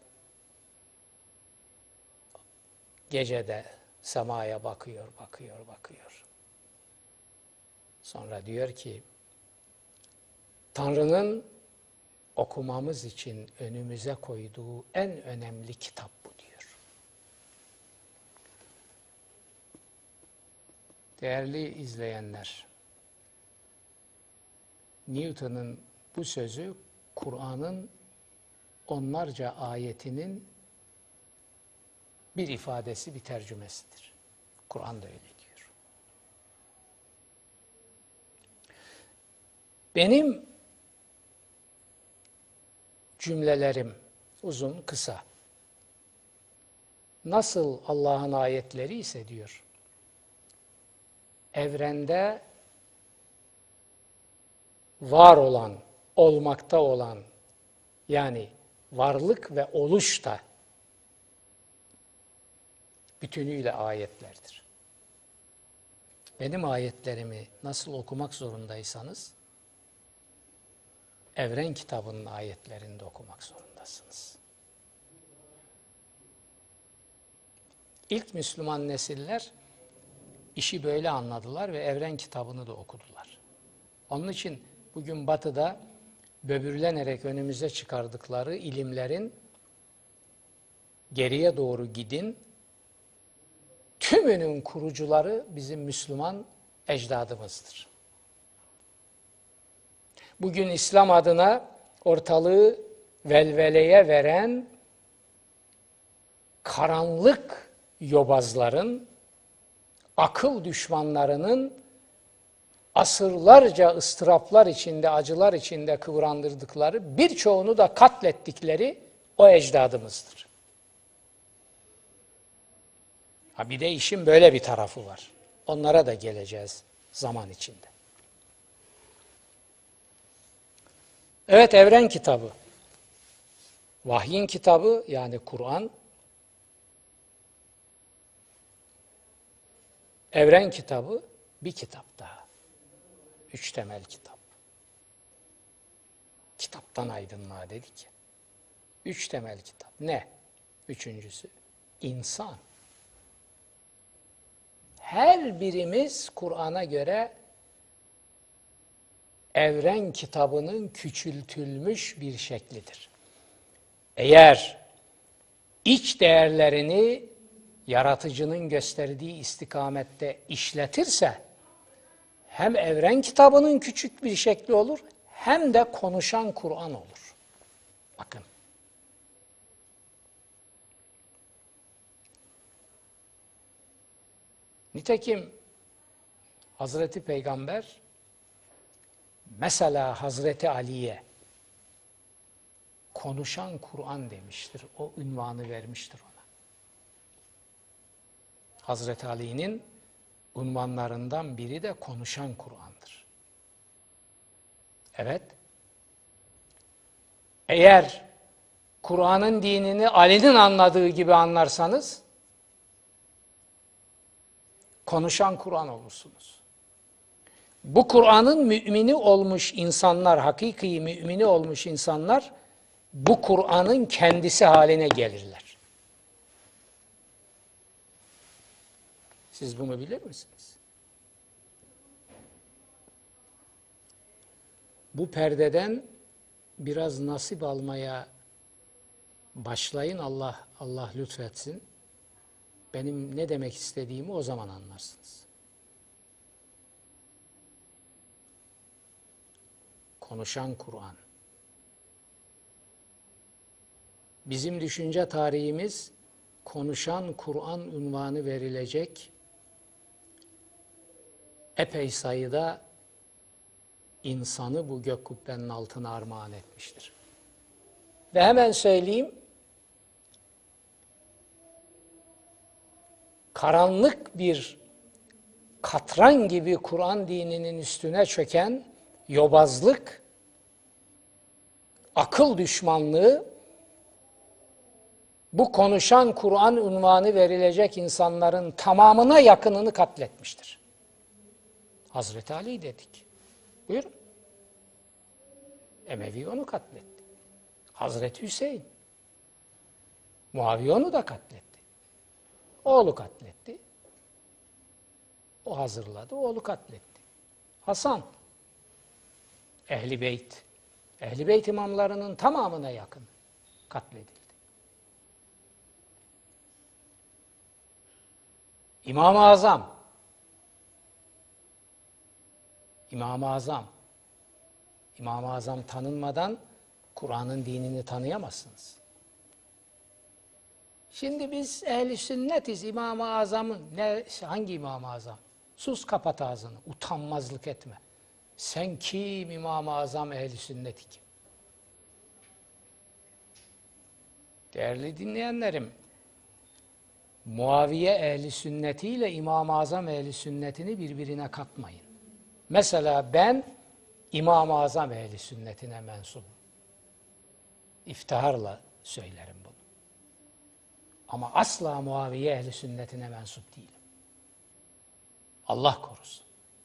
[SPEAKER 1] gecede semaya bakıyor. Sonra diyor ki, Tanrı'nın okumamız için önümüze koyduğu en önemli kitap bu diyor. Değerli izleyenler, Newton'un bu sözü Kur'an'ın onlarca ayetinin bir ifadesi, bir tercümesidir. Kur'an da öyle diyor. Benim cümlelerim uzun, kısa. Nasıl Allah'ın ayetleri ise diyor, evrende var olan, olmakta olan, yani varlık ve oluş da bütünüyle ayetlerdir. Benim ayetlerimi nasıl okumak zorundaysanız, evren kitabının ayetlerini de okumak zorundasınız. İlk Müslüman nesiller işi böyle anladılar ve evren kitabını da okudular. Onun için bugün Batı'da böbürlenerek önümüze çıkardıkları ilimlerin geriye doğru gidin, tümünün kurucuları bizim Müslüman ecdadımızdır. Bugün İslam adına ortalığı velveleye veren karanlık yobazların, akıl düşmanlarının asırlarca ıstıraplar içinde, acılar içinde kıvrandırdıkları, birçoğunu da katlettikleri o ecdadımızdır. Ha bir de işin böyle bir tarafı var. Onlara da geleceğiz zaman içinde. Evet, evren kitabı. Vahyin kitabı yani Kur'an. Evren kitabı bir kitap daha. 3 temel kitap. Kitaptan aydınlığa dedik ya. 3 temel kitap. Ne? Üçüncüsü insan. Her birimiz Kur'an'a göre evren kitabının küçültülmüş bir şeklidir. Eğer iç değerlerini yaratıcının gösterdiği istikamette işletirse hem evren kitabının küçük bir şekli olur hem de konuşan Kur'an olur. Bakın. Nitekim Hazreti Peygamber mesela Hazreti Ali'ye konuşan Kur'an demiştir. O unvanı vermiştir ona. Hazreti Ali'nin unvanlarından biri de konuşan Kur'an'dır. Evet. Eğer Kur'an'ın dinini Ali'nin anladığı gibi anlarsanız konuşan Kur'an olursunuz. Bu Kur'an'ın mümini olmuş insanlar, hakiki mümini olmuş insanlar bu Kur'an'ın kendisi haline gelirler. Siz bunu bilir misiniz? Bu perdeden biraz nasip almaya başlayın, Allah lütfetsin. Benim ne demek istediğimi o zaman anlarsınız. Konuşan Kur'an. Bizim düşünce tarihimiz konuşan Kur'an unvanı verilecek epey sayıda insanı bu gök kubbenin altına armağan etmiştir. Ve hemen söyleyeyim, karanlık bir katran gibi Kur'an dininin üstüne çöken yobazlık, akıl düşmanlığı, bu konuşan Kur'an unvanı verilecek insanların tamamına yakınını katletmiştir. Hazreti Ali dedik. Buyurun. Emevi onu katletti. Hazreti Hüseyin. Muaviye onu da katletti. Oğlu katletti. O hazırladı, oğlu katletti. Hasan. Ehl-i Beyt. Ehl-i Beyt imamlarının tamamına yakın katledildi. İmam-ı Azam. İmam-ı Azam. İmam-ı Azam tanınmadan Kur'an'ın dinini tanıyamazsınız. Şimdi biz ehl-i sünnetiz. İmam-ı Azam'ın hangi İmam-ı Azam? Sus, kapat ağzını. Utanmazlık etme. Sen kim, İmam-ı Azam, ehl-i sünneti kim? Değerli dinleyenlerim, Muaviye ehli sünnetiyle İmam-ı Azam ehli sünnetini birbirine katmayın. Mesela ben İmam-ı Azam ehli sünnetine mensubum. İftiharla söylerim bunu. Ama asla Muaviye ehli sünnetine mensup değilim. Allah korusun.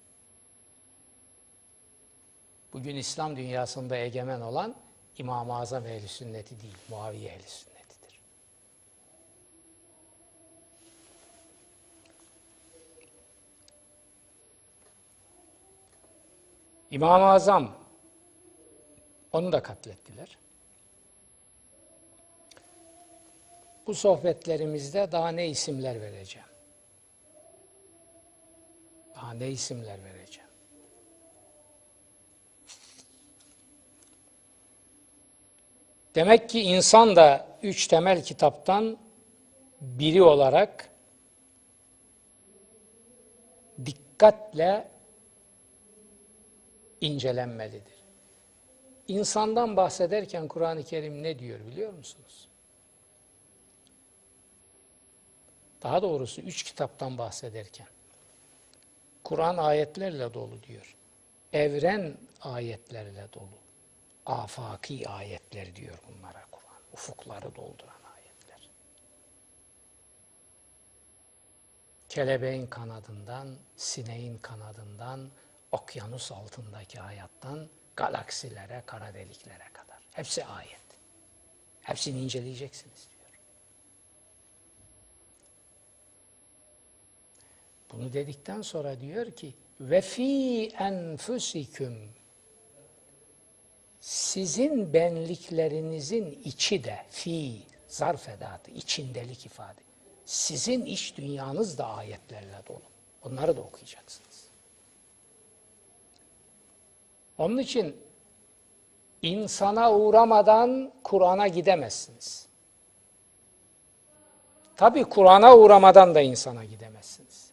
[SPEAKER 1] Bugün İslam dünyasında egemen olan İmam-ı Azam ehli sünneti değil, Muaviye ehli sünnetidir. İmam-ı Azam, onu da katlettiler. Bu sohbetlerimizde daha ne isimler vereceğim? Daha ne isimler vereceğim? Demek ki insan da 3 temel kitaptan biri olarak dikkatle incelenmelidir. İnsandan bahsederken Kur'an-ı Kerim ne diyor biliyor musunuz? Daha doğrusu 3 kitaptan bahsederken Kur'an ayetlerle dolu diyor. Evren ayetlerle dolu. Afaki ayetler diyor bunlara Kur'an. Ufukları dolduran ayetler. Kelebeğin kanadından, sineğin kanadından, okyanus altındaki hayattan, galaksilere, kara deliklere kadar. Hepsi ayet. Hepsini inceleyeceksiniz diyor. Bunu dedikten sonra diyor ki ve fi enfusikum, sizin benliklerinizin içi de, fi zarf edatı, içindelik ifade. Sizin iç dünyanız da ayetlerle dolu. Onları da okuyacaksınız. Onun için insana uğramadan Kur'an'a gidemezsiniz. Tabii Kur'an'a uğramadan da insana gidemezsiniz.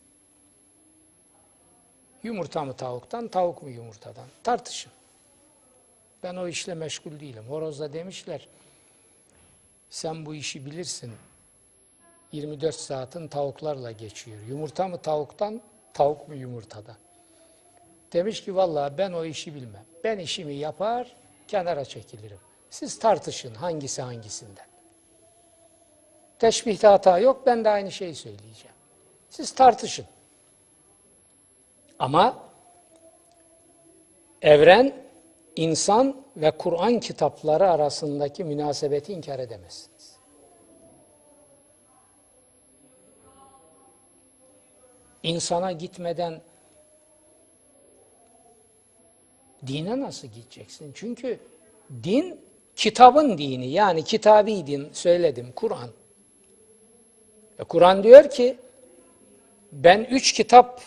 [SPEAKER 1] Yumurta mı tavuktan, tavuk mu yumurtadan? Tartışın. Ben o işle meşgul değilim. Horoz'da demişler, sen bu işi bilirsin. 24 saatin tavuklarla geçiyor. Yumurta mı tavuktan, tavuk mu yumurtadan? Demiş ki vallahi ben o işi bilmem. Ben işimi yapar, kenara çekilirim. Siz tartışın hangisi hangisinden. Teşbihte hata yok, ben de aynı şeyi söyleyeceğim. Siz tartışın. Ama evren, insan ve Kur'an kitapları arasındaki münasebeti inkar edemezsiniz. İnsana gitmeden dine nasıl gideceksin? Çünkü din, kitabın dini, yani kitabi din, söyledim, Kur'an. Kur'an diyor ki, ben 3 kitaptan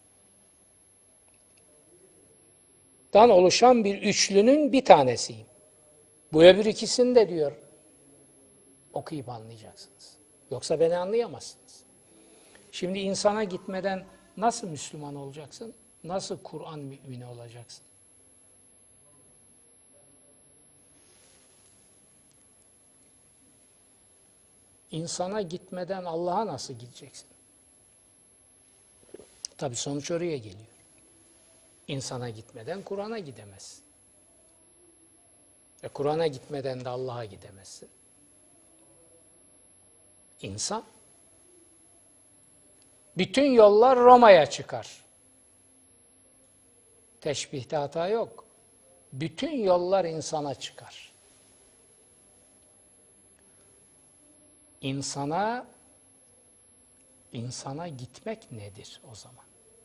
[SPEAKER 1] oluşan bir üçlünün bir tanesiyim. Bu öbür ikisini de diyor, okuyup anlayacaksınız. Yoksa beni anlayamazsınız. Şimdi insana gitmeden nasıl Müslüman olacaksın? Nasıl Kur'an mümini olacaksın? İnsana gitmeden Allah'a nasıl gideceksin? Tabii sonuç oraya geliyor. İnsana gitmeden Kur'an'a gidemezsin. Kur'an'a gitmeden de Allah'a gidemezsin. İnsan. Bütün yollar Roma'ya çıkar. Teşbihte hata yok. Bütün yollar insana çıkar. İnsana gitmek nedir o zaman?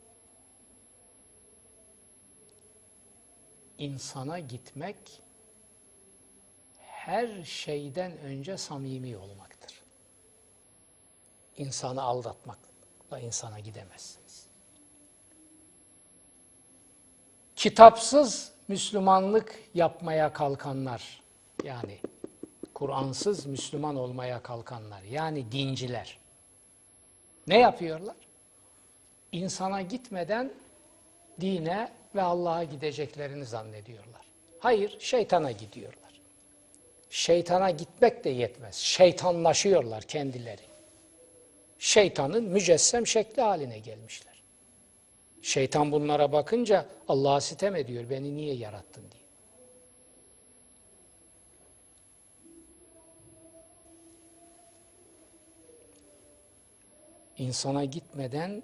[SPEAKER 1] İnsana gitmek her şeyden önce samimi olmaktır. İnsanı aldatmakla insana gidemezsiniz. Kitapsız Müslümanlık yapmaya kalkanlar, yani Kur'ansız Müslüman olmaya kalkanlar, yani dinciler ne yapıyorlar? İnsana gitmeden dine ve Allah'a gideceklerini zannediyorlar. Hayır, şeytana gidiyorlar. Şeytana gitmek de yetmez. Şeytanlaşıyorlar kendileri. Şeytanın mücessem şekli haline gelmişler. Şeytan bunlara bakınca Allah'a sitem ediyor, beni niye yarattın diye. İnsana gitmeden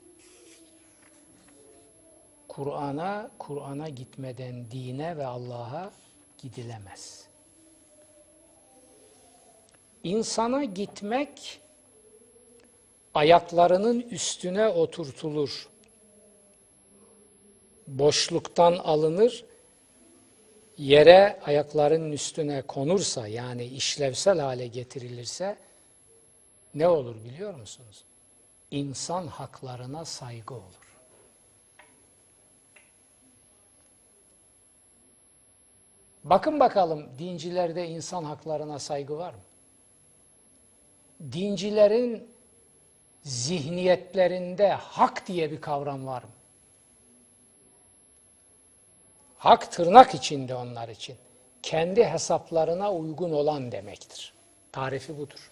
[SPEAKER 1] Kur'an'a gitmeden dine ve Allah'a gidilemez. İnsana gitmek ayaklarının üstüne oturtulur. boşluktan alınır, yere ayaklarının üstüne konursa, yani işlevsel hale getirilirse ne olur biliyor musunuz? İnsan haklarına saygı olur. Bakın bakalım, dincilerde insan haklarına saygı var mı? Dincilerin zihniyetlerinde hak diye bir kavram var mı? Hak tırnak içinde onlar için. Kendi hesaplarına uygun olan demektir. Tarifi budur.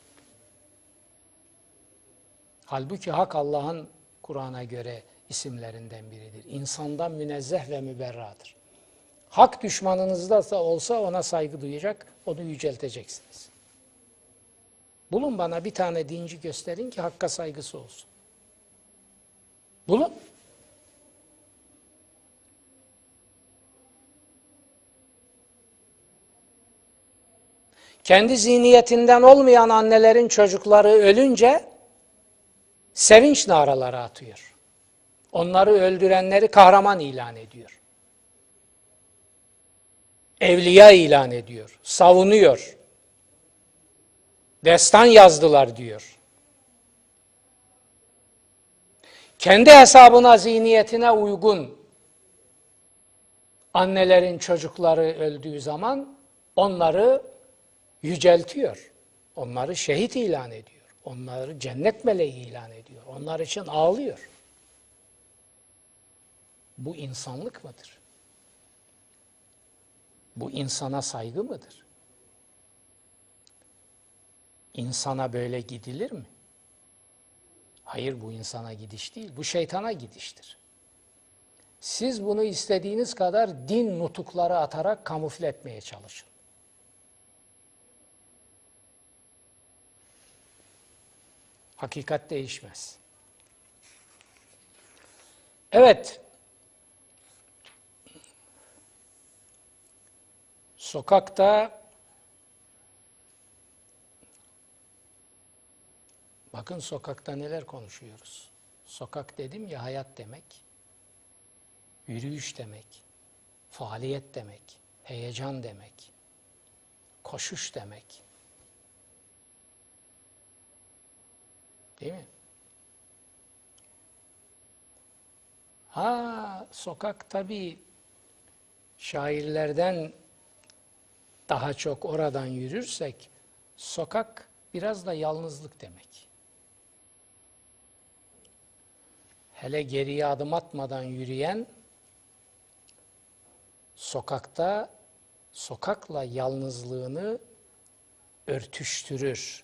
[SPEAKER 1] Halbuki hak Allah'ın Kur'an'a göre isimlerinden biridir. İnsandan münezzeh ve müberradır. Hak düşmanınızda da olsa ona saygı duyacak, onu yücelteceksiniz. Bulun bana bir tane dinci gösterin ki hakka saygısı olsun. Bulun. Kendi zihniyetinden olmayan annelerin çocukları ölünce sevinç naraları atıyor. Onları öldürenleri kahraman ilan ediyor. Evliya ilan ediyor, savunuyor. Destan yazdılar diyor. Kendi hesabına, zihniyetine uygun annelerin çocukları öldüğü zaman onları yüceltiyor. Onları şehit ilan ediyor. Onları cennet meleği ilan ediyor. Onlar için ağlıyor. Bu insanlık mıdır? Bu insana saygı mıdır? İnsana böyle gidilir mi? Hayır, bu insana gidiş değil, bu şeytana gidiştir. Siz bunu istediğiniz kadar din nutukları atarak kamufle etmeye çalışın. Hakikat değişmez. Evet, sokakta, bakın sokakta neler konuşuyoruz. Sokak dedim ya, hayat demek, yürüyüş demek, faaliyet demek, heyecan demek, koşuş demek. Değil mi? Sokak tabii şairlerden daha çok oradan yürürsek, sokak biraz da yalnızlık demek. Hele geriye adım atmadan yürüyen, sokakta, sokakla yalnızlığını örtüştürür.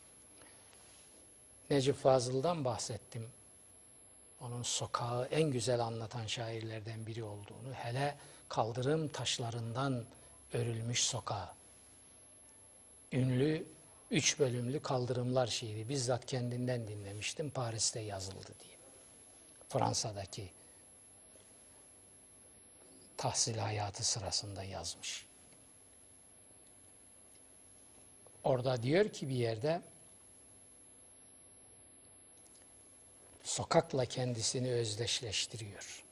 [SPEAKER 1] Necip Fazıl'dan bahsettim. Onun sokağı en güzel anlatan şairlerden biri olduğunu, hele kaldırım taşlarından örülmüş sokağı. Ünlü 3 bölümlü Kaldırımlar şiiri, bizzat kendinden dinlemiştim, Paris'te yazıldı diye. Fransa'daki tahsil hayatı sırasında yazmış. Orada diyor ki bir yerde, sokakla kendisini özdeşleştiriyor.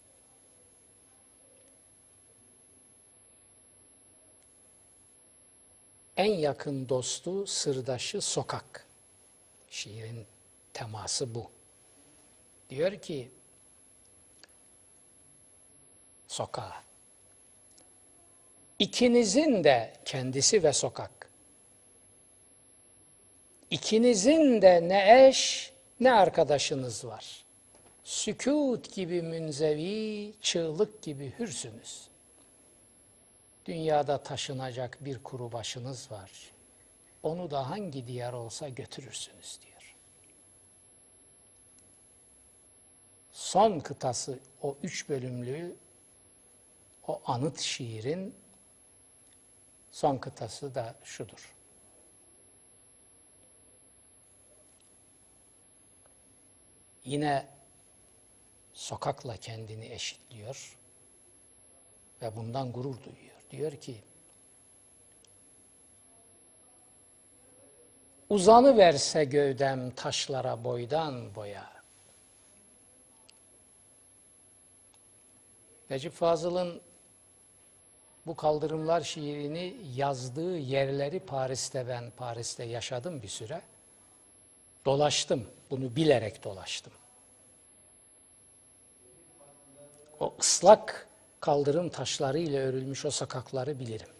[SPEAKER 1] En yakın dostu, sırdaşı sokak. Şiirin teması bu. Diyor ki, sokağa, İkinizin de kendisi ve sokak, İkinizin de ne eş ne arkadaşınız var. Sükût gibi münzevi, çığlık gibi hürsünüz. Dünyada taşınacak bir kuru başınız var. Onu da hangi diyar olsa götürürsünüz diyor. Son kıtası, o 3 bölümlü o anıt şiirin son kıtası da şudur. Yine sokakla kendini eşitliyor ve bundan gurur duyuyor. Diyor ki, uzanıverse gövdem taşlara boydan boya, Necip Fazıl'ın bu Kaldırımlar şiirini yazdığı yerleri Paris'te yaşadım bir süre. Dolaştım, bunu bilerek dolaştım. O ıslak kaldırım taşları ile örülmüş o sokakları bilirim.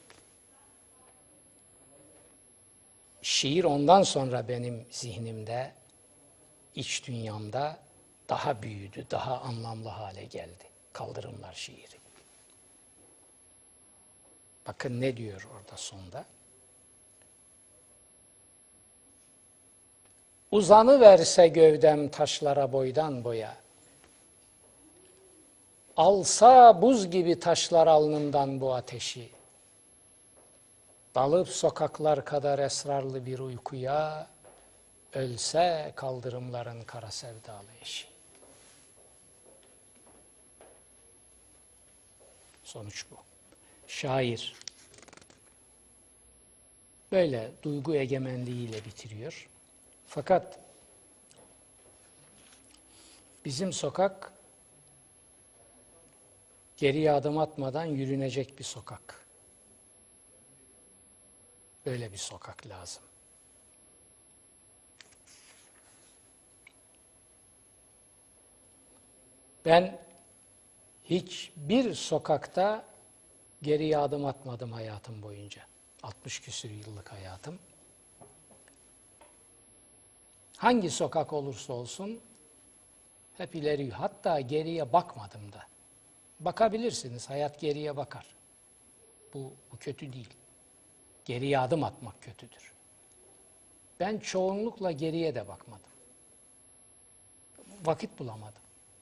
[SPEAKER 1] Şiir ondan sonra benim zihnimde, iç dünyamda daha büyüdü, daha anlamlı hale geldi. Kaldırımlar şiiri. Bakın ne diyor orada sonda. Uzanıverse gövdem taşlara boydan boya. Alsa buz gibi taşlar alnından bu ateşi. Dalıp sokaklar kadar esrarlı bir uykuya, ölse kaldırımların kara sevdalı eşi. Sonuç bu. Şair böyle duygu egemenliğiyle bitiriyor. Fakat bizim sokak geriye adım atmadan yürünecek bir sokak. Böyle bir sokak lazım. Ben hiçbir sokakta geriye adım atmadım hayatım boyunca. 60 küsur yıllık hayatım. Hangi sokak olursa olsun hep ileri, hatta geriye bakmadım da. Bakabilirsiniz, hayat geriye bakar. Bu kötü değil. Geriye adım atmak kötüdür. Ben çoğunlukla geriye de bakmadım. Vakit bulamadım.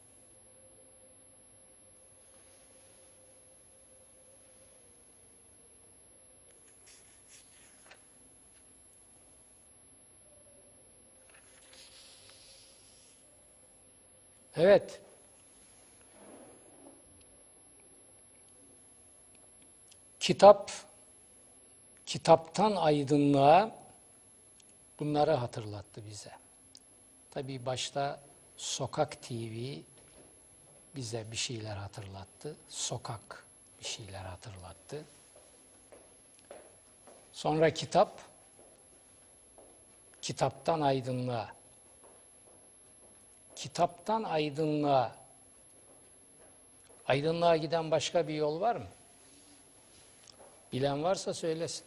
[SPEAKER 1] Evet. Kitaptan aydınlığa bunları hatırlattı bize. Tabii başta Sokak TV bize bir şeyler hatırlattı. Sokak bir şeyler hatırlattı. Sonra kitaptan aydınlığa. Kitaptan aydınlığa. Aydınlığa giden başka bir yol var mı? Bilen varsa söylesin.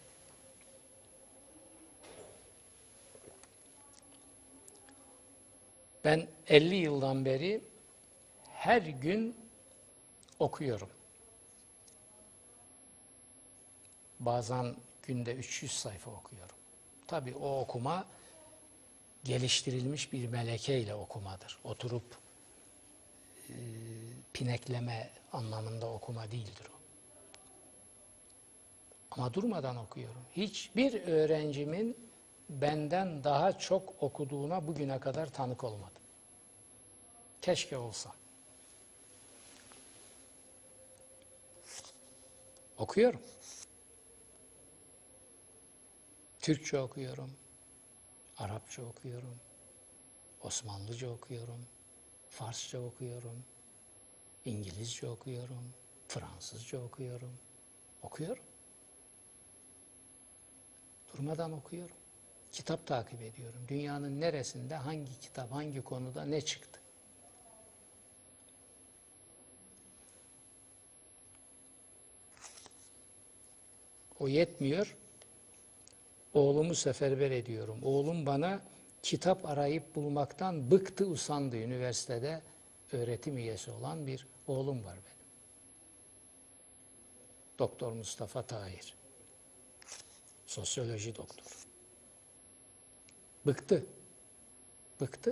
[SPEAKER 1] Ben 50 yıldan beri her gün okuyorum. Bazen günde 300 sayfa okuyorum. Tabii o okuma geliştirilmiş bir melekeyle okumadır. Oturup pinekleme anlamında okuma değildir o. Ama durmadan okuyorum. Hiçbir öğrencimin benden daha çok okuduğuna bugüne kadar tanık olmadım. Keşke olsam. Okuyorum. Türkçe okuyorum. Arapça okuyorum. Osmanlıca okuyorum. Farsça okuyorum. İngilizce okuyorum. Fransızca okuyorum. Okuyorum. Durmadan okuyorum. Kitap takip ediyorum. Dünyanın neresinde, hangi kitap, hangi konuda ne çıktı? O yetmiyor. Oğlumu seferber ediyorum. Oğlum bana kitap arayıp bulmaktan bıktı, usandı. Üniversitede öğretim üyesi olan bir oğlum var benim. Doktor Mustafa Tahir. Sosyoloji doktoru. Bıktı. Bıktı.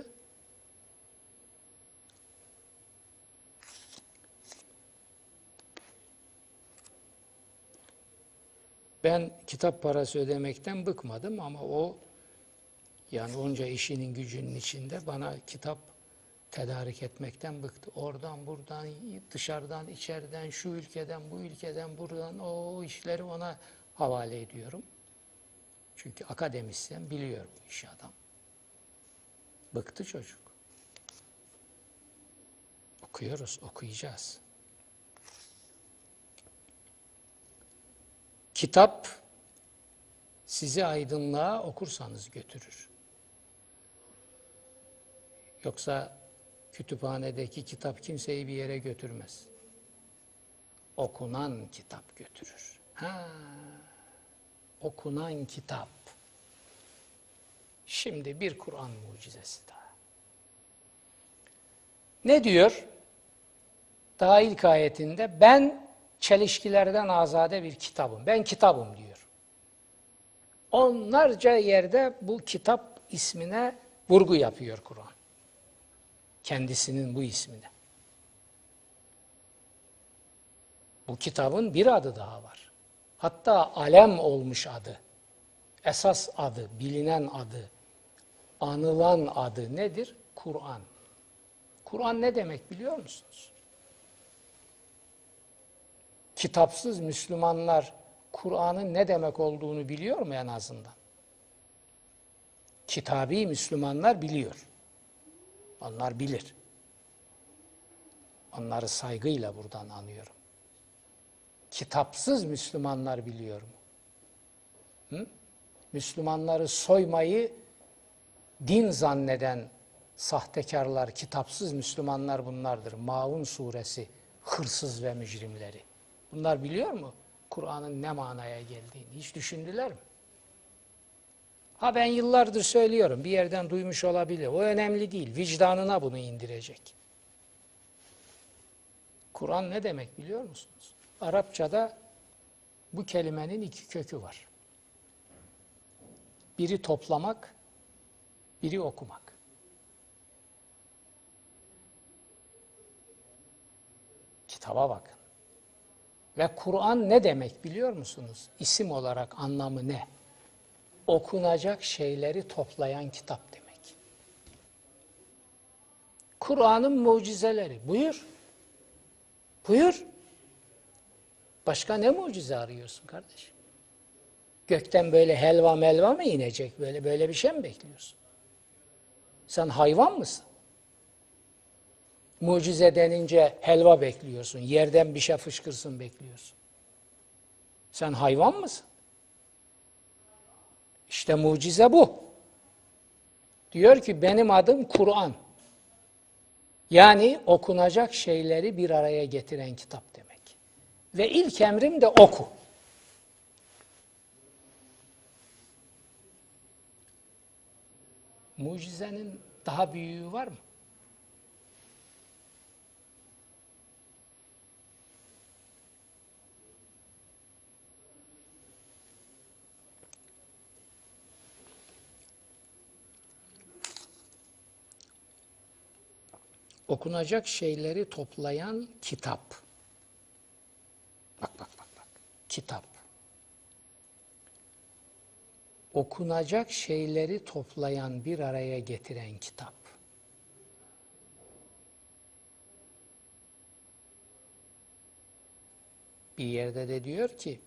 [SPEAKER 1] Ben kitap parası ödemekten bıkmadım ama o, yani onca işinin gücünün içinde bana kitap tedarik etmekten bıktı. Oradan, buradan, dışarıdan, içeriden, şu ülkeden, bu ülkeden, buradan o işleri ona havale ediyorum. Çünkü akademisyen, biliyor bu işi adam. Bıktı çocuk. Okuyoruz, okuyacağız. Kitap sizi aydınlığa okursanız götürür. Yoksa kütüphanedeki kitap kimseyi bir yere götürmez. Okunan kitap götürür. Okunan kitap. Şimdi bir Kur'an mucizesi daha. Ne diyor? Daha ilk ayetinde ben çelişkilerden azade bir kitabım. Ben kitabım diyor. Onlarca yerde bu kitap ismine vurgu yapıyor Kur'an. Kendisinin bu ismine. Bu kitabın bir adı daha var. Hatta alem olmuş adı. Esas adı, bilinen adı, anılan adı nedir? Kur'an. Kur'an ne demek biliyor musunuz? Kitapsız Müslümanlar Kur'an'ın ne demek olduğunu biliyor mu en azından? Kitabi Müslümanlar biliyor. Onlar bilir. Onları saygıyla buradan anıyorum. Kitapsız Müslümanlar biliyor mu? Müslümanları soymayı din zanneden sahtekarlar, kitapsız Müslümanlar bunlardır. Maun suresi, hırsız ve mücrimleri. Bunlar biliyor mu Kur'an'ın ne manaya geldiğini? Hiç düşündüler mi? Ben yıllardır söylüyorum, bir yerden duymuş olabilir. O önemli değil, vicdanına bunu indirecek. Kur'an ne demek biliyor musunuz? Arapçada bu kelimenin iki kökü var. Biri toplamak, biri okumak. Kitaba bakın. Ve Kur'an ne demek biliyor musunuz? İsim olarak anlamı ne? Okunacak şeyleri toplayan kitap demek. Kur'an'ın mucizeleri. Buyur. Buyur. Başka ne mucize arıyorsun kardeşim? Gökten böyle helva melva mı inecek? Böyle bir şey mi bekliyorsun? Sen hayvan mısın? Mucize denince helva bekliyorsun. Yerden bir şey fışkırsın bekliyorsun. Sen hayvan mısın? İşte mucize bu. Diyor ki benim adım Kur'an. Yani okunacak şeyleri bir araya getiren kitap demek. Ve ilk emrim de oku. Mucizenin daha büyüğü var mı? Okunacak şeyleri toplayan kitap. Bak. Kitap. Okunacak şeyleri toplayan, bir araya getiren kitap. Bir yerde de diyor ki,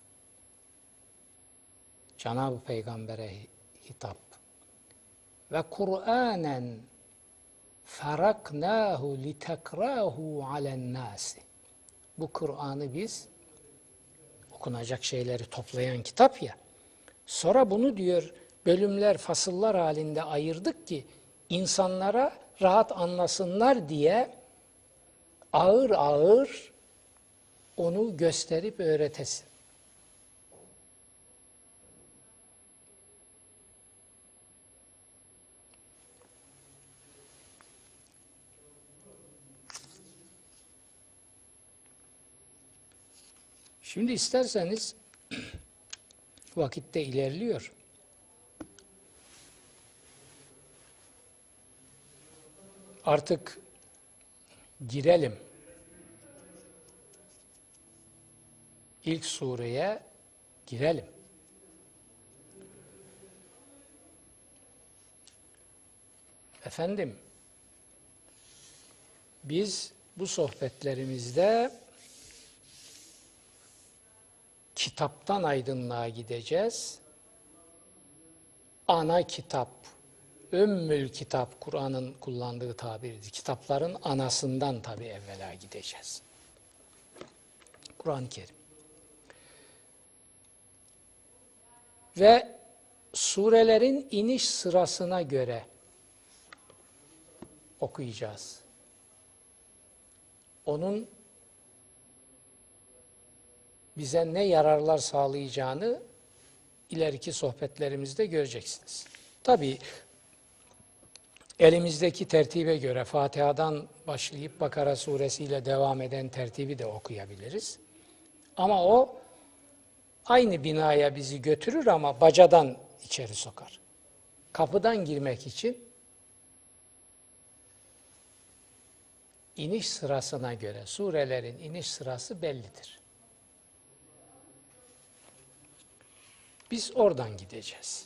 [SPEAKER 1] Cenab-ı Peygamber'e hitap. Ve Kur'anen faraknahu litekrahu alen nasi. Bu Kur'an'ı biz okunacak şeyleri toplayan kitap ya. Sonra bunu diyor bölümler, fasıllar halinde ayırdık ki insanlara rahat anlasınlar diye ağır ağır onu gösterip öğretesin. Şimdi isterseniz vakitte ilerliyor. Artık girelim. İlk sureye girelim. Efendim, biz bu sohbetlerimizde kitaptan aydınlığa gideceğiz. Ana kitap, Ümmül Kitap, Kur'an'ın kullandığı tabirdir. Kitapların anasından tabii evvela gideceğiz. Kur'an-ı Kerim. Ve surelerin iniş sırasına göre okuyacağız. Onun bize ne yararlar sağlayacağını ileriki sohbetlerimizde göreceksiniz. Tabii elimizdeki tertibe göre Fatiha'dan başlayıp Bakara suresiyle devam eden tertibi de okuyabiliriz. Ama o aynı binaya bizi götürür ama bacadan içeri sokar. Kapıdan girmek için iniş sırasına göre surelerin iniş sırası bellidir. Biz oradan gideceğiz.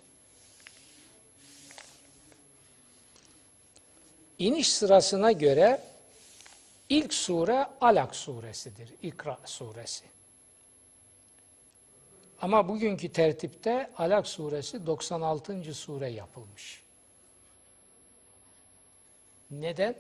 [SPEAKER 1] İniş sırasına göre ilk sure Alak suresidir, İkra suresi. Ama bugünkü tertipte Alak suresi 96. sure yapılmış. Neden?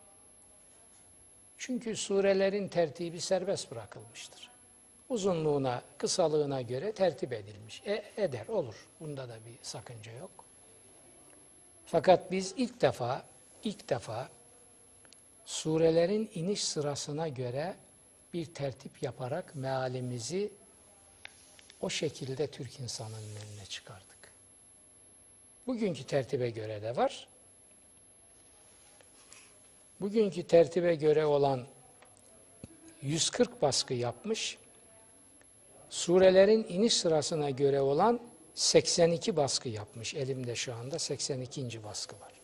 [SPEAKER 1] Çünkü surelerin tertibi serbest bırakılmıştır. Uzunluğuna, kısalığına göre tertip edilmiş. Eder, olur. Bunda da bir sakınca yok. Fakat biz ilk defa surelerin iniş sırasına göre bir tertip yaparak mealimizi o şekilde Türk insanının önüne çıkardık. Bugünkü tertibe göre de var. Bugünkü tertibe göre olan 140 baskı yapmış, surelerin iniş sırasına göre olan 82 baskı yapmış. Elimde şu anda 82. baskı var.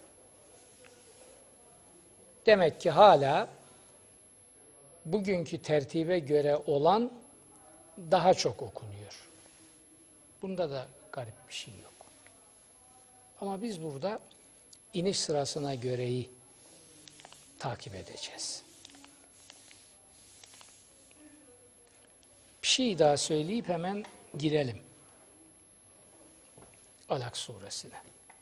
[SPEAKER 1] Demek ki hala bugünkü tertibe göre olan daha çok okunuyor. Bunda da garip bir şey yok. Ama biz burada iniş sırasına göreyi takip edeceğiz. Bir şey daha söyleyip hemen girelim Alak suresine.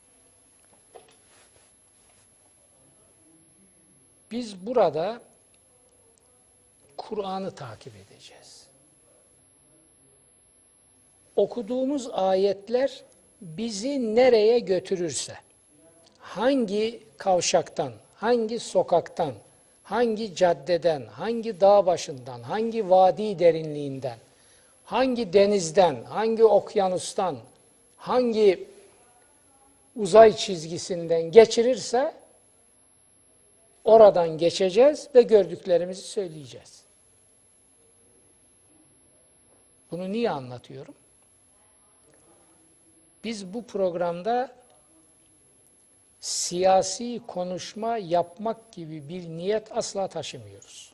[SPEAKER 1] Biz burada Kur'an'ı takip edeceğiz. Okuduğumuz ayetler bizi nereye götürürse, hangi kavşaktan, hangi sokaktan, hangi caddeden, hangi dağ başından, hangi vadi derinliğinden, hangi denizden, hangi okyanustan, hangi uzay çizgisinden geçirirse oradan geçeceğiz ve gördüklerimizi söyleyeceğiz. Bunu niye anlatıyorum? Biz bu programda siyasi konuşma yapmak gibi bir niyet asla taşımıyoruz.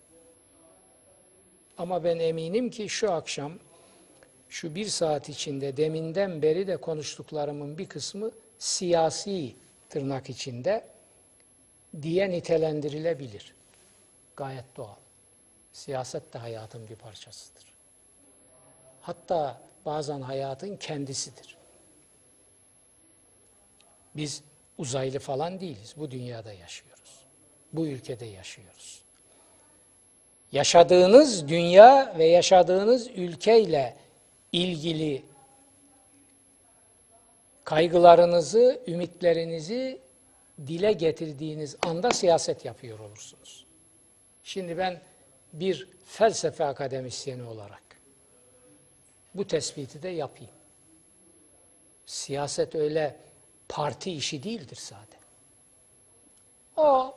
[SPEAKER 1] Ama ben eminim ki şu akşam, şu bir saat içinde deminden beri de konuştuklarımın bir kısmı siyasi tırnak içinde diye nitelendirilebilir. Gayet doğal. Siyaset de hayatın bir parçasıdır. Hatta bazen hayatın kendisidir. Biz uzaylı falan değiliz. Bu dünyada yaşıyoruz. Bu ülkede yaşıyoruz. Yaşadığınız dünya ve yaşadığınız ülkeyle ilgili kaygılarınızı, ümitlerinizi dile getirdiğiniz anda siyaset yapıyor olursunuz. Şimdi ben bir felsefe akademisyeni olarak bu tespiti de yapayım. Siyaset öyle parti işi değildir sadece. O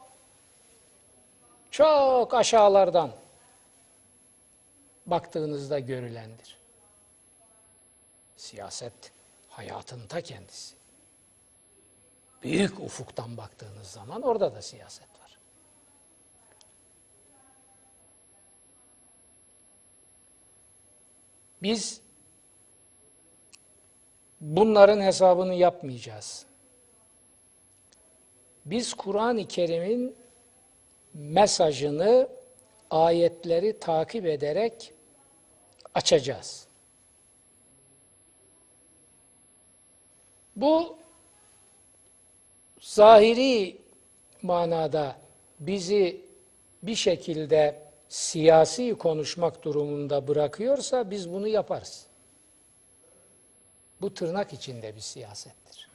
[SPEAKER 1] çok aşağılardan baktığınızda görülendir. Siyaset hayatın ta kendisi. Büyük ufuktan baktığınız zaman orada da siyaset var. Biz bunların hesabını yapmayacağız. Biz Kur'an-ı Kerim'in mesajını, ayetleri takip ederek açacağız. Bu zahiri manada bizi bir şekilde siyasi konuşmak durumunda bırakıyorsa biz bunu yaparız. Bu tırnak içinde bir siyasettir.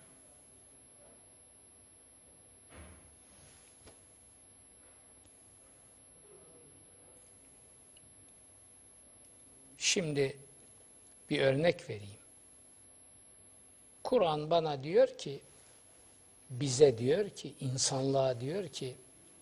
[SPEAKER 1] Şimdi bir örnek vereyim. Kur'an bana diyor ki, bize diyor ki, insanlığa diyor ki,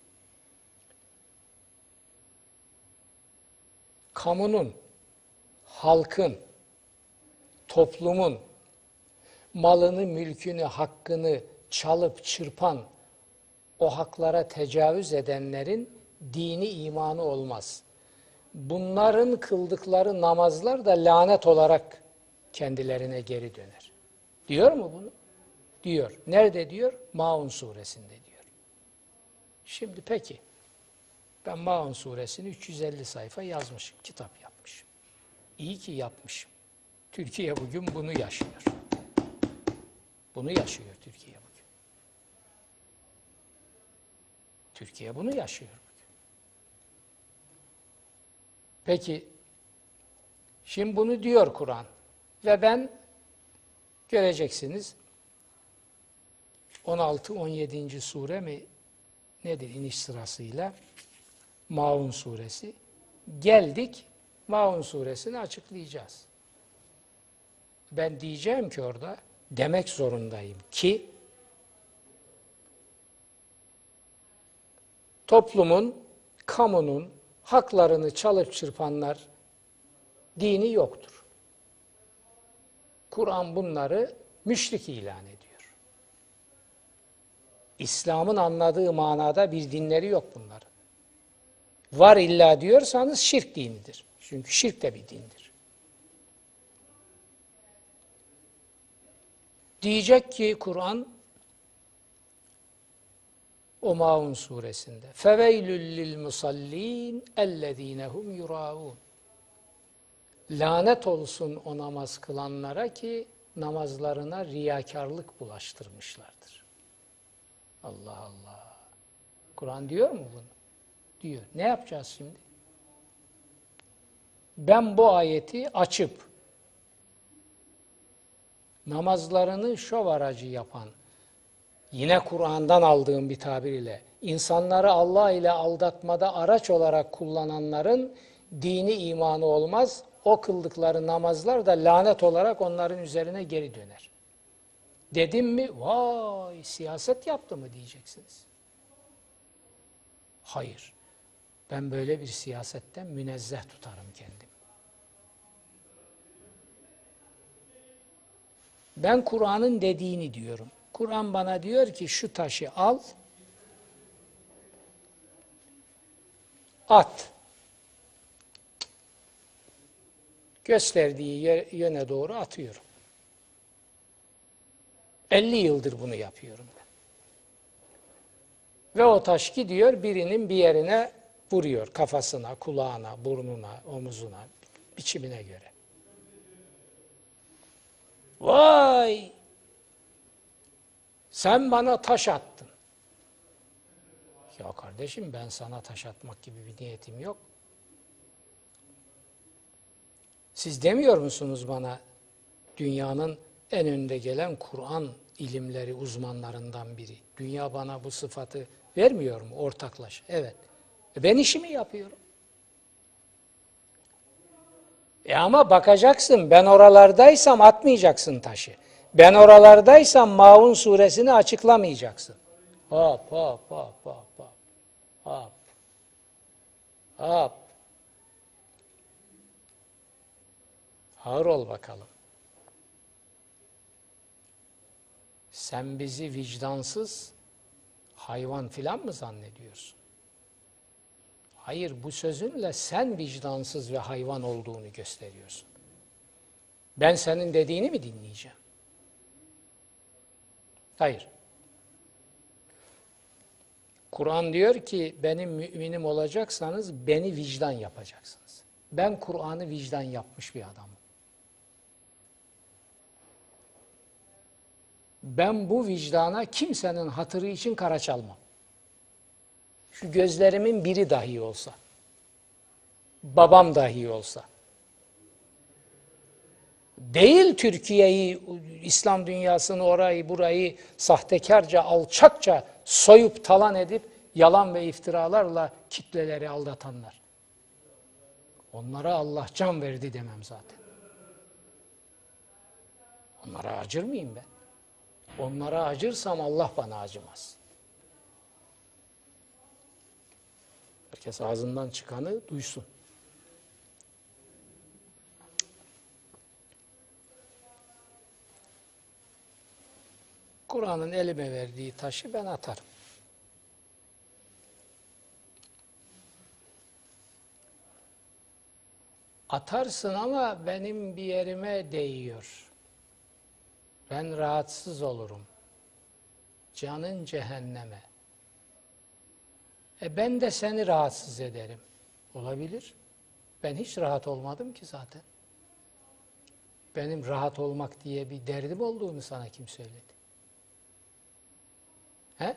[SPEAKER 1] kamunun, halkın, toplumun malını, mülkünü, hakkını çalıp çırpan, o haklara tecavüz edenlerin dini imanı olmaz. Bunların kıldıkları namazlar da lanet olarak kendilerine geri döner. Diyor mu bunu? Diyor. Nerede diyor? Maun suresinde diyor. Şimdi peki, ben Maun suresini 350 sayfa yazmışım, kitap yapmışım. İyi ki yapmışım. Türkiye bugün bunu yaşıyor. Bunu yaşıyor Türkiye bugün. Türkiye bunu yaşıyor bugün. Peki, şimdi bunu diyor Kur'an. Ve ben, göreceksiniz, 16-17. sure mi nedir iniş sırasıyla? Maun suresi. Geldik, Maun suresini açıklayacağız. Ben diyeceğim ki orada, demek zorundayım ki, toplumun, kamunun haklarını çalıp çırpanlar dini yoktur. Kur'an bunları müşrik ilan ediyor. İslam'ın anladığı manada bir dinleri yok bunların. Var illa diyorsanız şirk dinidir. Çünkü şirk de bir dindir. Diyecek ki Kur'an o Maun suresinde فَوَيْلُ لِلْمُصَلِّينَ اَلَّذ۪ينَ هُمْ يُرَاءُونَ Lanet olsun o namaz kılanlara ki namazlarına riyakarlık bulaştırmışlardır. Allah Allah. Kur'an diyor mu bunu? Diyor. Ne yapacağız şimdi? Ben bu ayeti açıp namazlarını şov aracı yapan, yine Kur'an'dan aldığım bir tabir ile insanları Allah ile aldatmada araç olarak kullananların dini imanı olmaz. O kıldıkları namazlar da lanet olarak onların üzerine geri döner. Dedim mi? Vay, siyaset yaptı mı diyeceksiniz. Hayır. Ben böyle bir siyasetten münezzeh tutarım kendim. Ben Kur'an'ın dediğini diyorum. Kur'an bana diyor ki şu taşı al, at. Gösterdiği yöne doğru atıyorum. 50 yıldır bunu yapıyorum ben. Ve o taş gidiyor birinin bir yerine vuruyor. Kafasına, kulağına, burnuna, omuzuna, biçimine göre. Vay! Sen bana taş attın. Ya kardeşim, ben sana taş atmak gibi bir niyetim yok. Siz demiyor musunuz bana dünyanın en önde gelen Kur'an ilimleri uzmanlarından biri? Dünya bana bu sıfatı vermiyor mu? Ortaklaş. Evet. Ben işimi yapıyorum. Ama bakacaksın, ben oralardaysam atmayacaksın taşı. Ben oralardaysam Maun suresini açıklamayacaksın. Hop hop hop hop hop. Hop. Hop. Ağır ol bakalım. Sen bizi vicdansız hayvan filan mı zannediyorsun? Hayır, bu sözünle sen vicdansız ve hayvan olduğunu gösteriyorsun. Ben senin dediğini mi dinleyeceğim? Hayır. Kur'an diyor ki benim müminim olacaksanız beni vicdan yapacaksınız. Ben Kur'an'ı vicdan yapmış bir adamım. Ben bu vicdana kimsenin hatırı için kara çalmam. Şu gözlerimin biri dahi olsa, babam dahi olsa, Değil Türkiye'yi, İslam dünyasını, orayı burayı sahtekarca, alçakça soyup talan edip yalan ve iftiralarla kitleleri aldatanlar. Onlara Allah can verdi demem zaten. Onlara acır mıyım ben? Onlara acırsam Allah bana acımaz. Herkes ağzından çıkanı duysun. Kur'an'ın elime verdiği taşı ben atarım. Atarsın ama benim bir yerime değiyor. Ben rahatsız olurum. Canın cehenneme. Ben de seni rahatsız ederim. Olabilir. Ben hiç rahat olmadım ki zaten. Benim rahat olmak diye bir derdim olduğunu sana kim söyledi? He?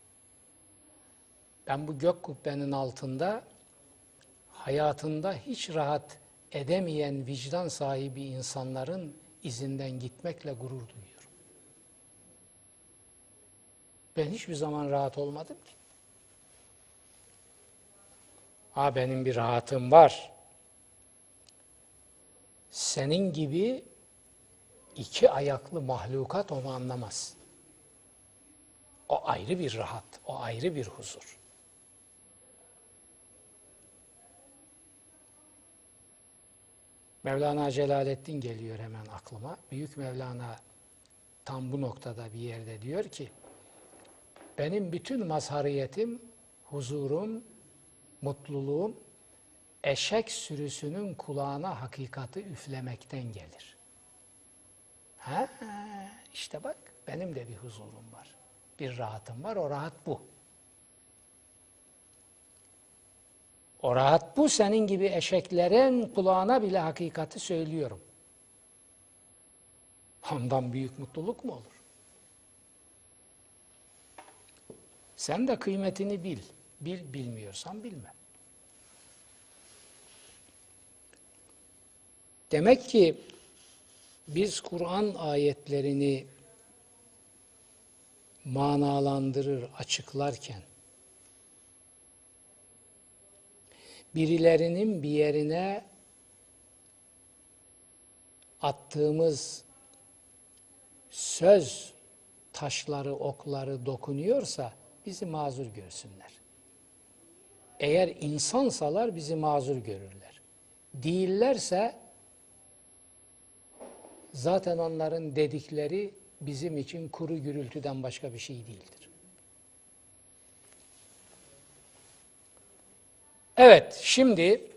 [SPEAKER 1] Ben bu gök kubbenin altında hayatında hiç rahat edemeyen vicdan sahibi insanların izinden gitmekle gurur duyuyorum. Ben hiçbir zaman rahat olmadım ki. Ha, benim bir rahatım var. Senin gibi iki ayaklı mahlukat onu anlamaz. O ayrı bir rahat, o ayrı bir huzur. Mevlana Celaleddin geliyor hemen aklıma. Büyük Mevlana tam bu noktada bir yerde diyor ki, benim bütün mazhariyetim, huzurum, mutluluğum, eşek sürüsünün kulağına hakikati üflemekten gelir. Ha, işte bak, benim de bir huzurum var. Bir rahatım var, o rahat bu. O rahat bu, senin gibi eşeklerin kulağına bile hakikati söylüyorum. Ondan büyük mutluluk mu olur? Sen de kıymetini bil. Bilmiyorsan bilme. Demek ki biz Kur'an ayetlerini manalandırır, açıklarken birilerinin bir yerine attığımız söz taşları, okları dokunuyorsa bizi mazur görsünler. Eğer insansalar bizi mazur görürler. Değillerse zaten onların dedikleri bizim için kuru gürültüden başka bir şey değildir. Evet, şimdi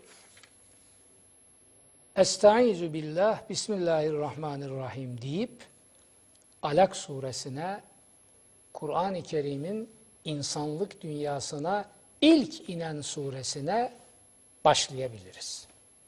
[SPEAKER 1] Estaizu billah, Bismillahirrahmanirrahim deyip Alak suresine, Kur'an-ı Kerim'in insanlık dünyasına ilk inen suresine başlayabiliriz.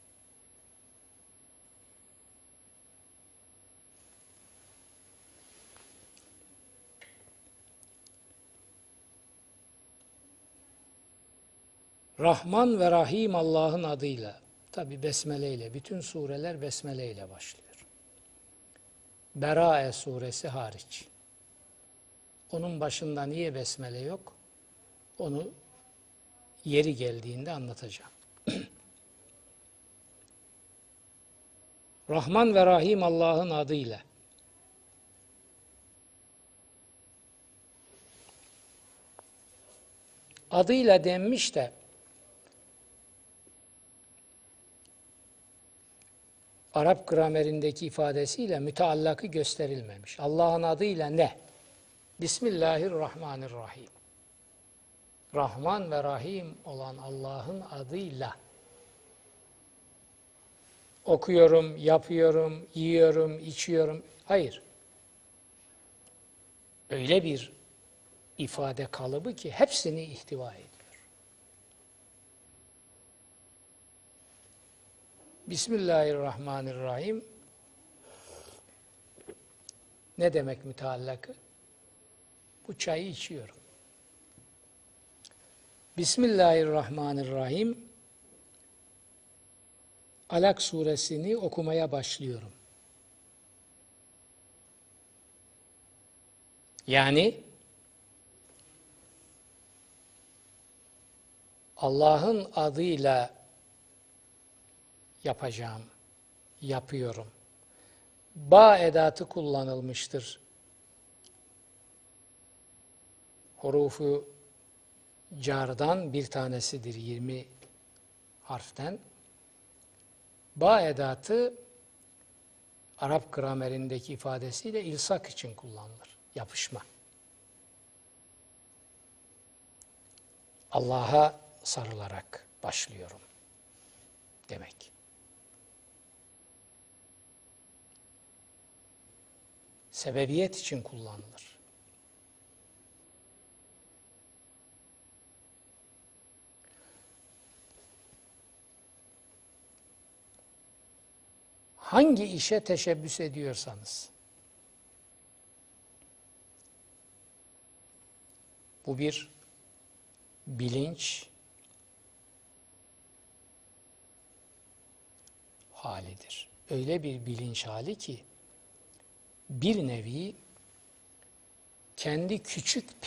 [SPEAKER 1] Rahman ve Rahim Allah'ın adıyla, tabi besmele ile, bütün sureler besmele ile başlıyor. Berae suresi hariç. Onun başında niye besmele yok? Onu yeri geldiğinde anlatacağım. Rahman ve Rahim Allah'ın adıyla. Adıyla denmiş de Arap gramerindeki ifadesiyle müteallakı gösterilmemiş. Allah'ın adıyla ne? Bismillahirrahmanirrahim. Rahman ve Rahim olan Allah'ın adıyla okuyorum, yapıyorum, yiyorum, içiyorum. Hayır. Öyle bir ifade kalıbı ki hepsini ihtiva ediyor. Bismillahirrahmanirrahim. Ne demek müteallakı? Bu çayı içiyorum. Bismillahirrahmanirrahim. Alak suresini okumaya başlıyorum. Yani Allah'ın adıyla yapacağım, yapıyorum. Ba edatı kullanılmıştır. Hurufu cardan bir tanesidir 20 harften. Ba edatı Arap gramerindeki ifadesiyle ilsak için kullanılır. Yapışma. Allah'a sarılarak başlıyorum demek. Sebebiyet için kullanılır. Hangi işe teşebbüs ediyorsanız, bu bir bilinç halidir. Öyle bir bilinç hali ki, bir nevi kendi küçük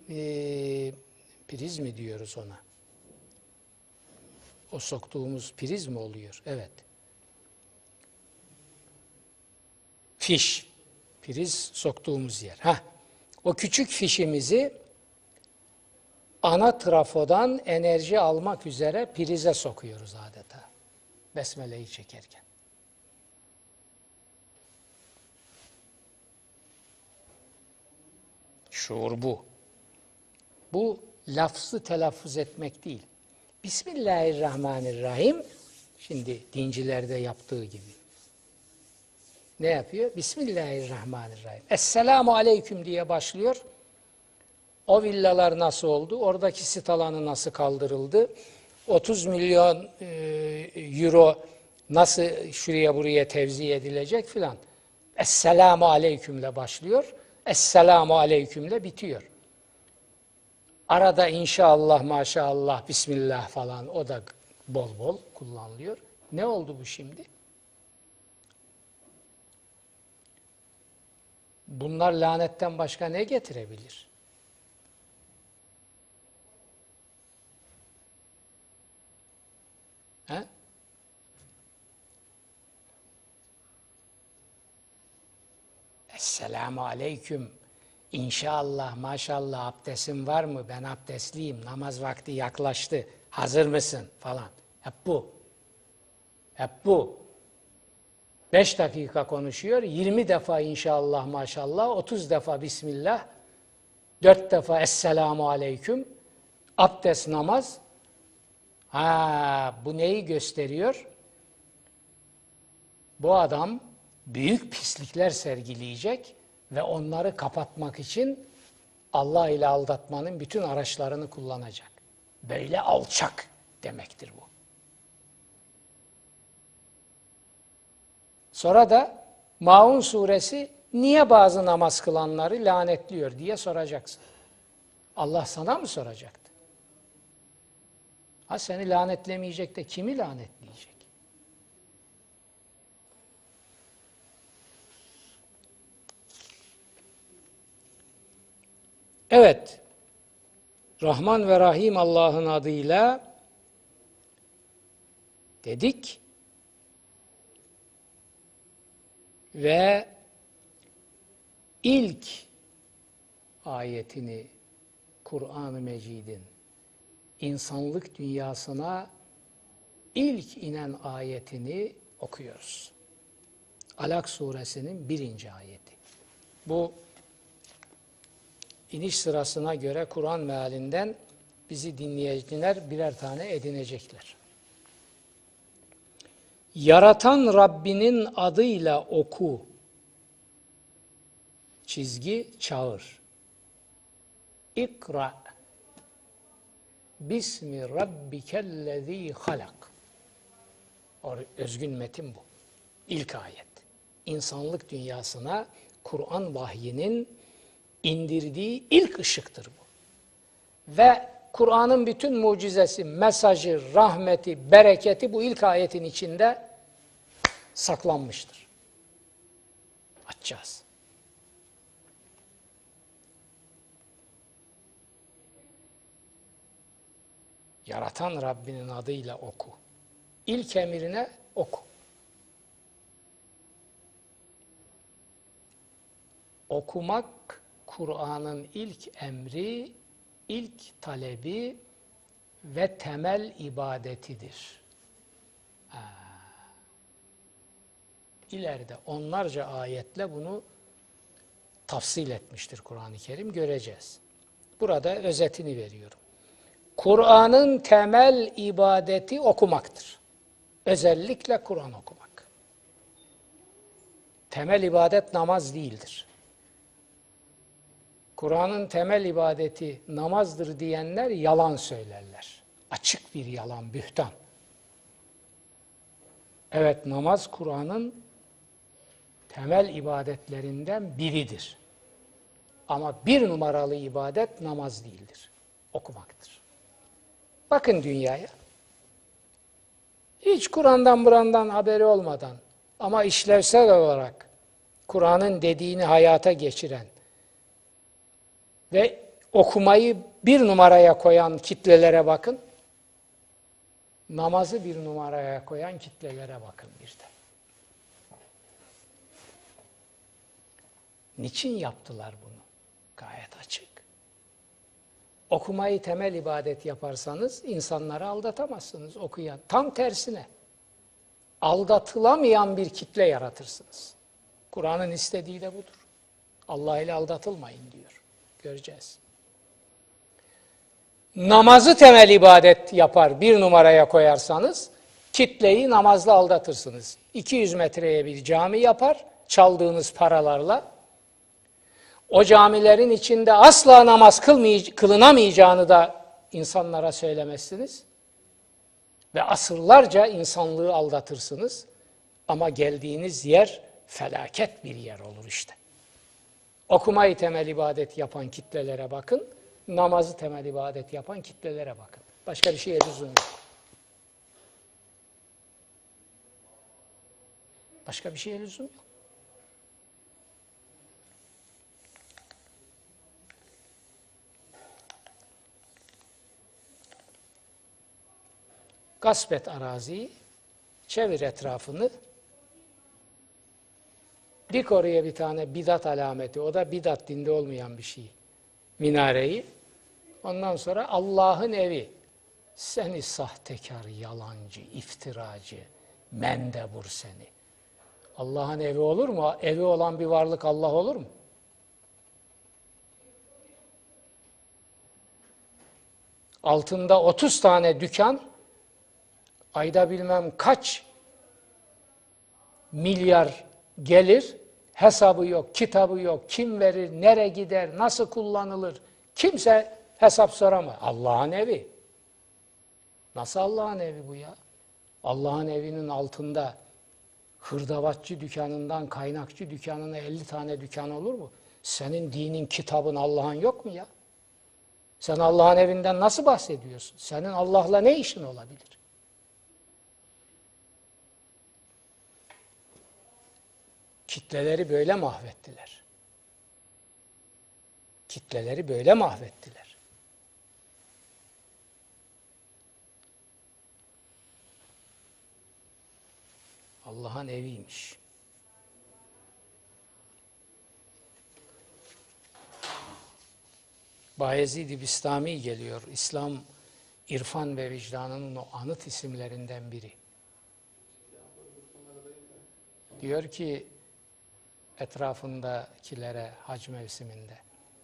[SPEAKER 1] priz mi diyoruz ona? O soktuğumuz priz mi oluyor? Evet. Fiş. Priz soktuğumuz yer. O küçük fişimizi ana trafodan enerji almak üzere prize sokuyoruz adeta. Besmele'yi çekerken. Şuur bu. Bu lafzı telaffuz etmek değil. Bismillahirrahmanirrahim. Şimdi dincilerde yaptığı gibi. Ne yapıyor? Bismillahirrahmanirrahim. Esselamu aleyküm diye başlıyor. O villalar nasıl oldu? Oradaki sit alanı nasıl kaldırıldı? 30 milyon euro nasıl şuraya buraya tevzi edilecek filan. Esselamu aleykümle başlıyor. Esselamu aleykümle bitiyor. Arada inşallah, maşallah, bismillah falan o da bol bol kullanılıyor. Ne oldu bu şimdi? Bunlar lanetten başka ne getirebilir? He? Esselamu aleyküm. İnşallah, maşallah abdestin var mı? Ben abdestliyim. Namaz vakti yaklaştı. Hazır mısın? Falan. Hep bu. Hep bu. 5 dakika konuşuyor. 20 defa inşallah, maşallah. 30 defa bismillah. 4 defa esselamu aleyküm. Abdest, namaz. Bu neyi gösteriyor? Bu adam büyük pislikler sergileyecek ve onları kapatmak için Allah ile aldatmanın bütün araçlarını kullanacak. Böyle alçak demektir bu. Sonra da Maun suresi niye bazı namaz kılanları lanetliyor diye soracaksın. Allah sana mı soracaktı? Seni lanetlemeyecek de kimi lanetleyecek? Evet, Rahman ve Rahim Allah'ın adıyla dedik ve ilk ayetini Kur'an-ı Mecid'in insanlık dünyasına ilk inen ayetini okuyoruz. Alak suresinin 1. ayeti. Bu iniş sırasına göre Kur'an mealinden bizi dinleyiciler birer tane edinecekler. Yaratan Rabbinin adıyla oku. Çizgi çağır. İkra. Bismi rabbikellezî halak. Özgün metin bu. İlk ayet. İnsanlık dünyasına Kur'an vahyinin indirdiği ilk ışıktır bu. Ve Kur'an'ın bütün mucizesi, mesajı, rahmeti, bereketi bu ilk ayetin içinde saklanmıştır. Açacağız. Yaratan Rabbinin adıyla oku. İlk emrine oku. Okumak Kur'an'ın ilk emri, ilk talebi ve temel ibadetidir. İleride onlarca ayetle bunu tafsil etmiştir Kur'an-ı Kerim, göreceğiz. Burada özetini veriyorum. Kur'an'ın temel ibadeti okumaktır. Özellikle Kur'an okumak. Temel ibadet namaz değildir. Kur'an'ın temel ibadeti namazdır diyenler yalan söylerler. Açık bir yalan, bühtan. Evet, namaz Kur'an'ın temel ibadetlerinden biridir. Ama bir numaralı ibadet namaz değildir. Okumaktır. Bakın dünyaya. Hiç Kur'an'dan haberi olmadan ama işlevsel olarak Kur'an'ın dediğini hayata geçiren ve okumayı bir numaraya koyan kitlelere bakın. Namazı bir numaraya koyan kitlelere bakın bir de. Niçin yaptılar bunu? Gayet açık. Okumayı temel ibadet yaparsanız insanları aldatamazsınız okuyan. Tam tersine aldatılamayan bir kitle yaratırsınız. Kur'an'ın istediği de budur. Allah ile aldatılmayın diyor. Göreceğiz. Namazı temel ibadet yapar bir numaraya koyarsanız kitleyi namazla aldatırsınız. 200 metreye bir cami yapar çaldığınız paralarla. O camilerin içinde asla namaz kılınamayacağını da insanlara söylemezsiniz. Ve asırlarca insanlığı aldatırsınız. Ama geldiğiniz yer felaket bir yer olur işte. Okumayı temel ibadet yapan kitlelere bakın. Namazı temel ibadet yapan kitlelere bakın. Başka bir şeye lüzum yok. Başka bir şeye lüzum yok. Gasp et araziyi, çevir etrafını, dik oraya bir tane bidat alameti, o da bidat dinde olmayan bir şey, minareyi. Ondan sonra Allah'ın evi, seni sahtekar, yalancı, iftiracı, mendebur seni. Allah'ın evi olur mu? Evi olan bir varlık Allah olur mu? Altında 30 tane dükkan, ayda bilmem kaç milyar gelir, hesabı yok, kitabı yok, kim verir, nereye gider, nasıl kullanılır, kimse hesap soramaz. Allah'ın evi. Nasıl Allah'ın evi bu ya? Allah'ın evinin altında hırdavatçı dükkanından kaynakçı dükkanına 50 tane dükkan olur mu? Senin dinin, kitabın, Allah'ın yok mu ya? Sen Allah'ın evinden nasıl bahsediyorsun? Senin Allah'la ne işin olabilir? Kitleleri böyle mahvettiler. Kitleleri böyle mahvettiler. Allah'ın eviymiş. Bayezid-i Bistami geliyor. İslam, irfan ve vicdanının o anıt isimlerinden biri. Diyor ki etrafındakilere hac mevsiminde,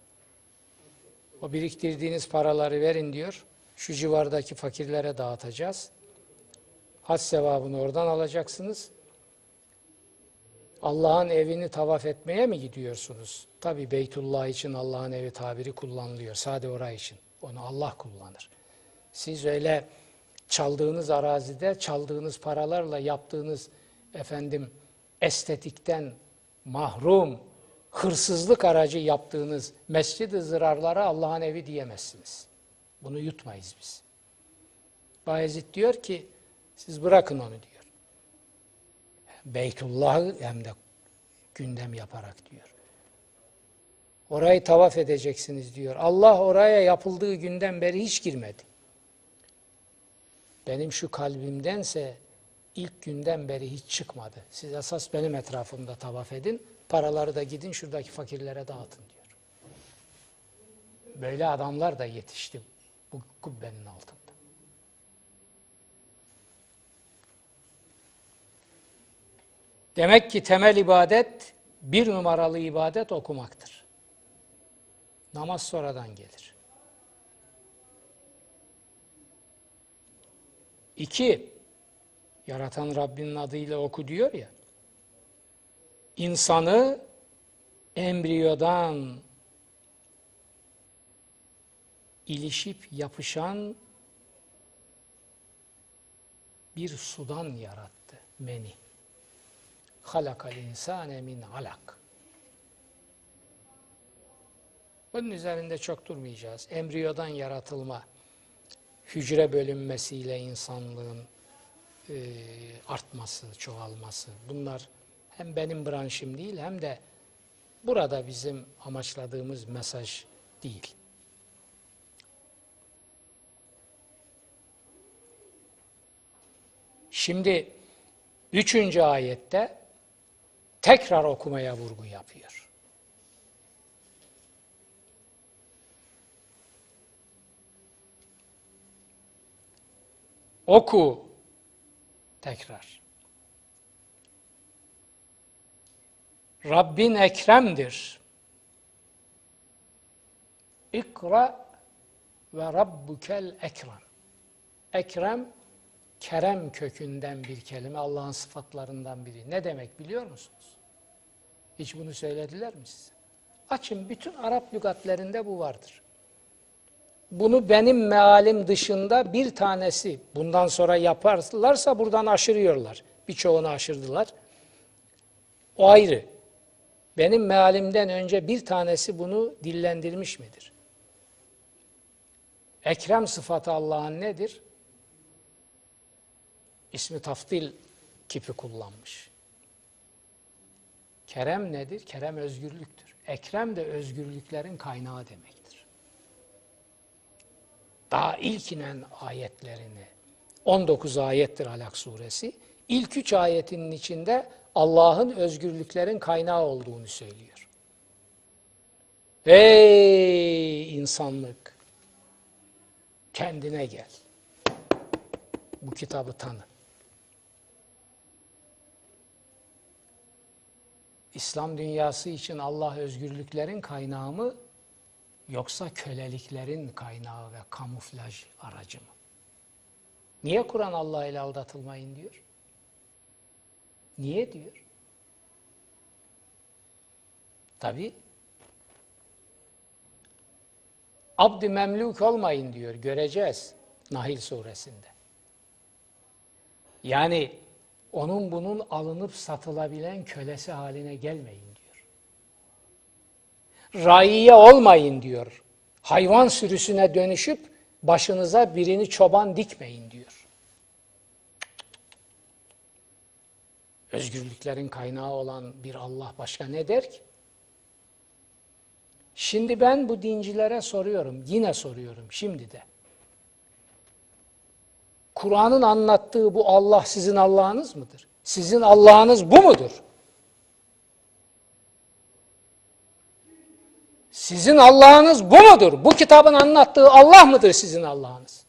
[SPEAKER 1] o biriktirdiğiniz paraları verin diyor, şu civardaki fakirlere dağıtacağız. Hac sevabını oradan alacaksınız. Allah'ın evini tavaf etmeye mi gidiyorsunuz? Tabi Beytullah için Allah'ın evi tabiri kullanılıyor. Sadece orası için. Onu Allah kullanır. Siz öyle çaldığınız arazide, çaldığınız paralarla yaptığınız estetikten mahrum, hırsızlık aracı yaptığınız mescid-i zırarlara Allah'ın evi diyemezsiniz. Bunu yutmayız biz. Bayezid diyor ki, siz bırakın onu diyor. Beytullah'ı hem de gündem yaparak diyor. Orayı tavaf edeceksiniz diyor. Allah oraya yapıldığı günden beri hiç girmedi. benim şu kalbimdense ilk günden beri hiç çıkmadı. Siz esas benim etrafımda tavaf edin, paraları da gidin şuradaki fakirlere dağıtın diyor. Böyle adamlar da yetişti bu kubbenin altında. Demek ki temel ibadet, bir numaralı ibadet okumaktır. Namaz sonradan gelir. 2, yaratan Rabbinin adıyla oku diyor ya, insanı embriyodan ilişip yapışan bir sudan yarattı, meni. Halakal insane min alak. Bunun üzerinde çok durmayacağız. Embriyodan yaratılma, hücre bölünmesiyle insanlığın artması, çoğalması. Bunlar hem benim branşım değil hem de burada bizim amaçladığımız mesaj değil. Şimdi 3. ayette tekrar okumaya vurgu yapıyor. Oku tekrar. Rabbin ekremdir. İkra ve rabbukel ekrem. Ekrem, kerem kökünden bir kelime, Allah'ın sıfatlarından biri. Ne demek biliyor musunuz? Hiç bunu söylediler mi size? Açın, bütün Arap lügatlerinde bu vardır. Bunu benim mealim dışında bir tanesi, bundan sonra yaparlarsa buradan aşırıyorlar. Birçoğunu aşırdılar. O ayrı. Benim mealimden önce bir tanesi bunu dillendirmiş midir? Ekrem sıfatı Allah'ın nedir? İsmi taftil kipi kullanmış. Kerem nedir? Kerem özgürlüktür. Ekrem de özgürlüklerin kaynağı demektir. Daha ilk inen ayetlerini, 19 ayettir Alak suresi, ilk 3 ayetinin içinde Allah'ın özgürlüklerin kaynağı olduğunu söylüyor. Ey insanlık! Kendine gel. Bu kitabı tanı. İslam dünyası için Allah özgürlüklerin kaynağı mı, yoksa köleliklerin kaynağı ve kamuflaj aracı mı? Niye Kur'an Allah ile aldatılmayın diyor? Niye diyor? Tabi abd-i memluk olmayın diyor, göreceğiz Nahil suresinde. Yani onun bunun alınıp satılabilen kölesi haline gelmeyin diyor. Raiye olmayın diyor. Hayvan sürüsüne dönüşüp başınıza birini çoban dikmeyin diyor. Özgürlüklerin kaynağı olan bir Allah başka ne der ki? Şimdi ben bu dincilere soruyorum, yine soruyorum şimdi de. Kur'an'ın anlattığı bu Allah sizin Allah'ınız mıdır? Sizin Allah'ınız bu mudur? Sizin Allah'ınız bu mudur? Bu kitabın anlattığı Allah mıdır sizin Allah'ınız?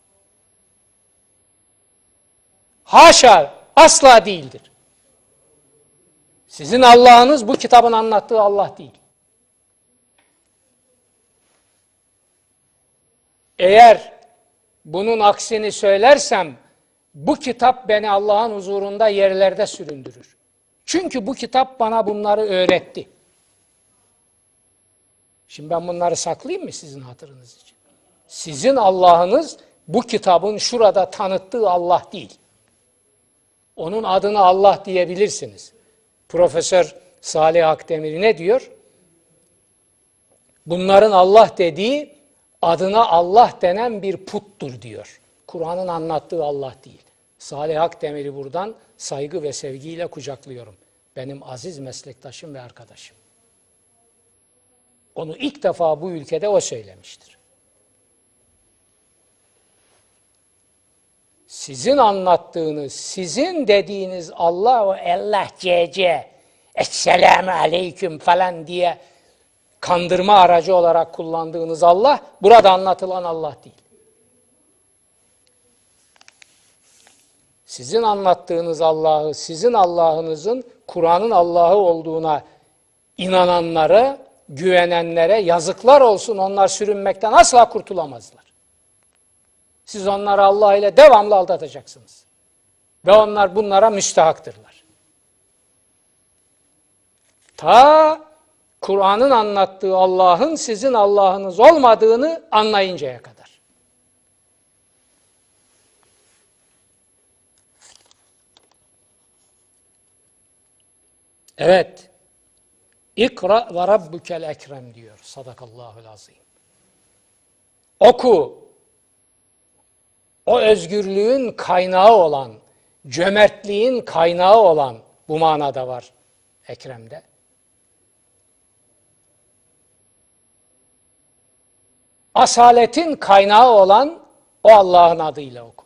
[SPEAKER 1] Haşa, asla değildir. Sizin Allah'ınız bu kitabın anlattığı Allah değil. Eğer bunun aksini söylersem, bu kitap beni Allah'ın huzurunda yerlerde süründürür. Çünkü bu kitap bana bunları öğretti. Şimdi ben bunları saklayayım mı sizin hatırınız için? Sizin Allah'ınız bu kitabın şurada tanıttığı Allah değil. Onun adına Allah diyebilirsiniz. Profesör Salih Akdemir ne diyor? Bunların Allah dediği, adına Allah denen bir puttur diyor. Kur'an'ın anlattığı Allah değil. Salih Akdemir'i buradan saygı ve sevgiyle kucaklıyorum. Benim aziz meslektaşım ve arkadaşım. Onu ilk defa bu ülkede o söylemiştir. sizin anlattığınız, sizin dediğiniz Allah o Allah CC, Esselamu Aleyküm falan diye kandırma aracı olarak kullandığınız Allah, burada anlatılan Allah değil. Sizin anlattığınız Allah'ı, sizin Allah'ınızın Kur'an'ın Allah'ı olduğuna inananlara, güvenenlere yazıklar olsun, onlar sürünmekten asla kurtulamazlar. Siz onları Allah ile devamlı aldatacaksınız. Ve onlar bunlara müstehaktırlar. Ta Kur'an'ın anlattığı Allah'ın sizin Allah'ınız olmadığını anlayıncaya kadar. Evet. İkra ve rabbukel ekrem diyor. Sadakallahul azim. Oku. O özgürlüğün kaynağı olan, cömertliğin kaynağı olan, bu manada var Ekrem'de. Asaletin kaynağı olan o Allah'ın adıyla oku.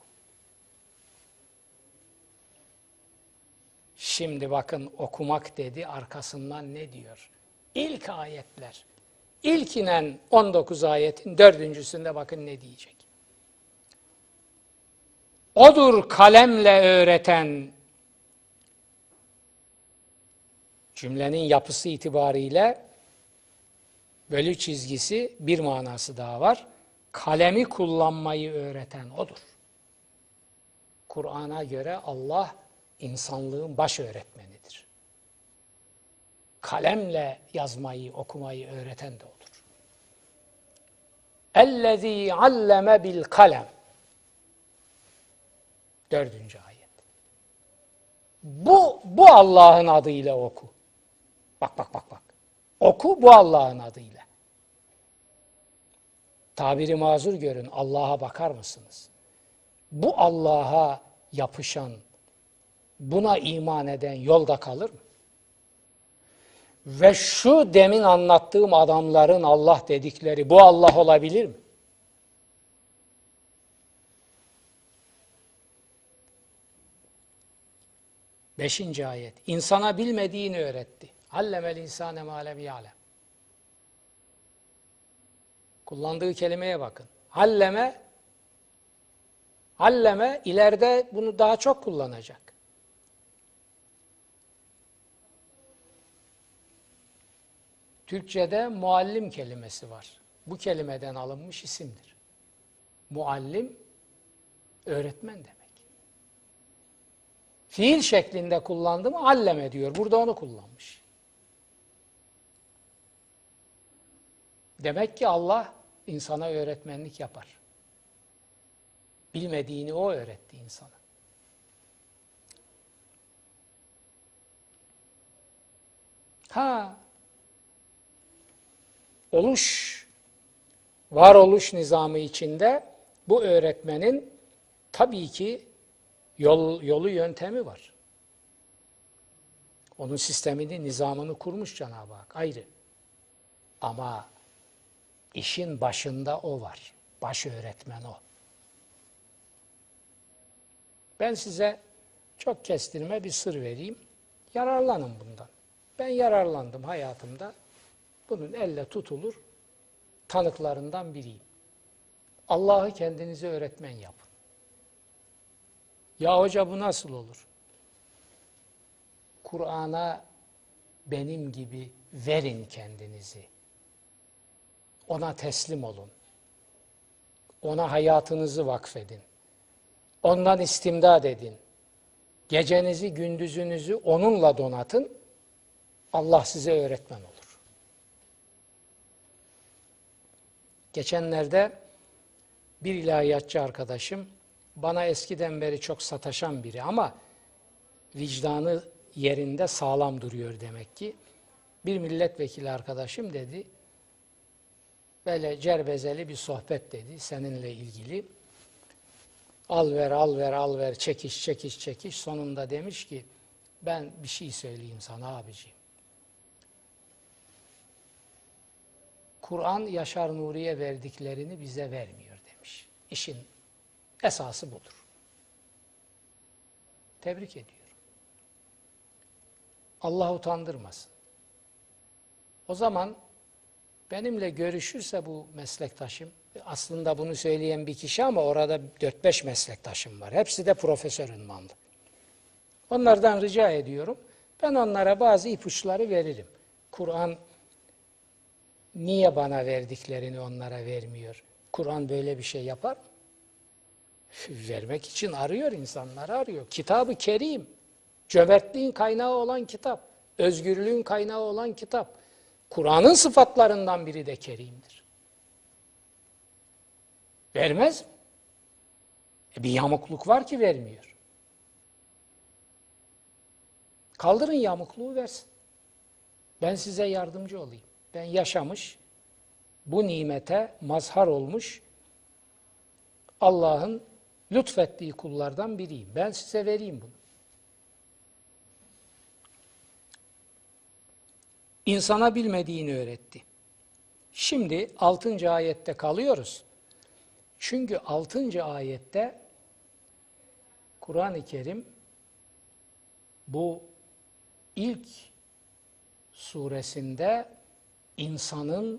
[SPEAKER 1] Şimdi bakın okumak dedi, arkasından ne diyor? İlk ayetler. İlkinen 19 ayetin 4.'sünde bakın ne diyecek. Odur kalemle öğreten, cümlenin yapısı itibariyle bölü çizgisi bir manası daha var. Kalemi kullanmayı öğreten odur. Kur'an'a göre Allah insanlığın baş öğretmenidir. Kalemle yazmayı, okumayı öğreten de odur. اَلَّذ۪ي عَلَّمَ بِالْقَلَمِ 4. ayet. Bu Allah'ın adıyla oku. Bak. Oku bu Allah'ın adıyla. Tabiri mazur görün, Allah'a bakar mısınız? Bu Allah'a yapışan, buna iman eden yolda kalır mı? Ve şu demin anlattığım adamların Allah dedikleri bu Allah olabilir mi? Beşinci ayet. İnsana bilmediğini öğretti. Allemel insane ma lem ya'lem. Kullandığı kelimeye bakın. Alleme ileride bunu daha çok kullanacak. Türkçe'de muallim kelimesi var. Bu kelimeden alınmış isimdir. Muallim, öğretmen demek. Fiil şeklinde kullandı mı alleme diyor. Burada onu kullanmış. Demek ki Allah insana öğretmenlik yapar. Bilmediğini o öğretti insana. Varoluş nizamı içinde bu öğretmenin tabii ki yolu yöntemi var. Onun sistemini, nizamını kurmuş Cenab-ı Hak ayrı. Ama işin başında o var. Baş öğretmen o. Ben size çok kestirme bir sır vereyim. Yararlanın bundan. Ben yararlandım hayatımda. Bunun elle tutulur tanıklarından biriyim. Allah'ı kendinize öğretmen yapın. Ya hoca bu nasıl olur? Kur'an'a benim gibi verin kendinizi. Ona teslim olun. Ona hayatınızı vakfedin. Ondan istimdad edin. Gecenizi, gündüzünüzü onunla donatın. Allah size öğretmen olur. Geçenlerde bir ilahiyatçı arkadaşım, bana eskiden beri çok sataşan biri ama vicdanı yerinde sağlam duruyor demek ki. Bir milletvekili arkadaşım dedi, böyle cerbezeli bir sohbet dedi seninle ilgili. Al ver, çekiş. Sonunda demiş ki, ben bir şey söyleyeyim sana abiciğim. Kur'an Yaşar Nuri'ye verdiklerini bize vermiyor demiş. İşin esası budur. Tebrik ediyorum. Allah utandırmasın. O zaman benimle görüşürse bu meslektaşım, aslında bunu söyleyen bir kişi ama orada 4-5 meslektaşım var. Hepsi de profesör unvanlı. Onlardan rica ediyorum. Ben onlara bazı ipuçları veririm. Kur'an niye bana verdiklerini onlara vermiyor? Kur'an böyle bir şey yapar mı? Vermek için arıyor, insanları arıyor. Kitab-ı Kerim, cömertliğin kaynağı olan kitap, özgürlüğün kaynağı olan kitap. Kur'an'ın sıfatlarından biri de kerimdir. Vermez mi? Bir yamukluk var ki vermiyor. Kaldırın yamukluğu versin. Ben size yardımcı olayım. Ben yaşamış, bu nimete mazhar olmuş Allah'ın lütfettiği kullardan biriyim. Ben size vereyim bunu. İnsana bilmediğini öğretti. Şimdi 6. ayette kalıyoruz. Çünkü 6. ayette Kur'an-ı Kerim bu ilk suresinde insanın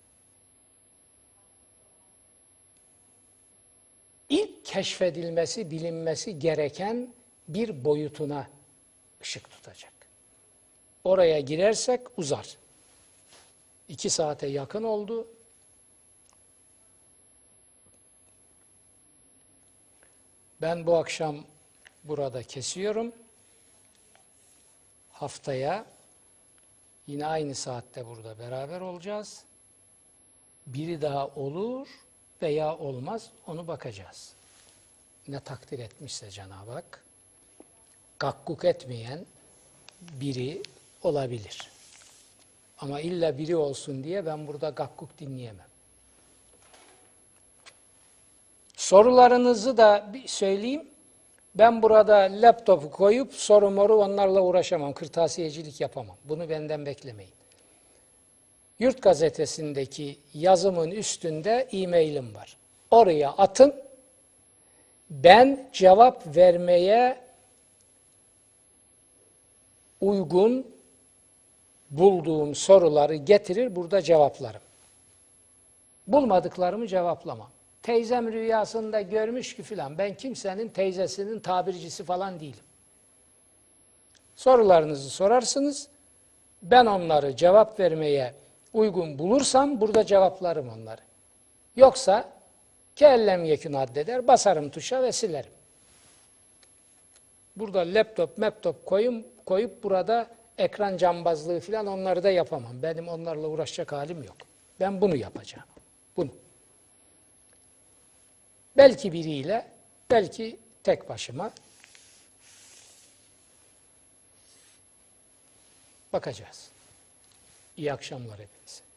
[SPEAKER 1] ilk keşfedilmesi, bilinmesi gereken bir boyutuna ışık tutacak. Oraya girersek uzar. 2 saate yakın oldu. Ben bu akşam burada kesiyorum. Haftaya yine aynı saatte burada beraber olacağız. Biri daha olur veya olmaz, onu bakacağız. Ne takdir etmişse Cenab-ı Hak, gakkuk etmeyen biri olabilir. Ama illa biri olsun diye ben burada gakkuk dinleyemem. Sorularınızı da bir söyleyeyim. Ben burada laptopu koyup soru moru onlarla uğraşamam. Kırtasiyecilik yapamam. Bunu benden beklemeyin. Yurt Gazetesi'ndeki yazımın üstünde e-mailim var. Oraya atın. Ben cevap vermeye uygun bulduğum soruları getirir, burada cevaplarım. Bulmadıklarımı cevaplamam. Teyzem rüyasında görmüş ki filan, ben kimsenin teyzesinin tabircisi falan değilim. Sorularınızı sorarsınız, ben onları cevap vermeye uygun bulursam burada cevaplarım onları. Yoksa kellem yekün addeder, basarım tuşa ve silerim. Burada laptop koyup burada ekran cambazlığı filan onları da yapamam. Benim onlarla uğraşacak halim yok. Ben bunu yapacağım. Bunu. Belki biriyle, belki tek başıma bakacağız. İyi akşamlar hepinize.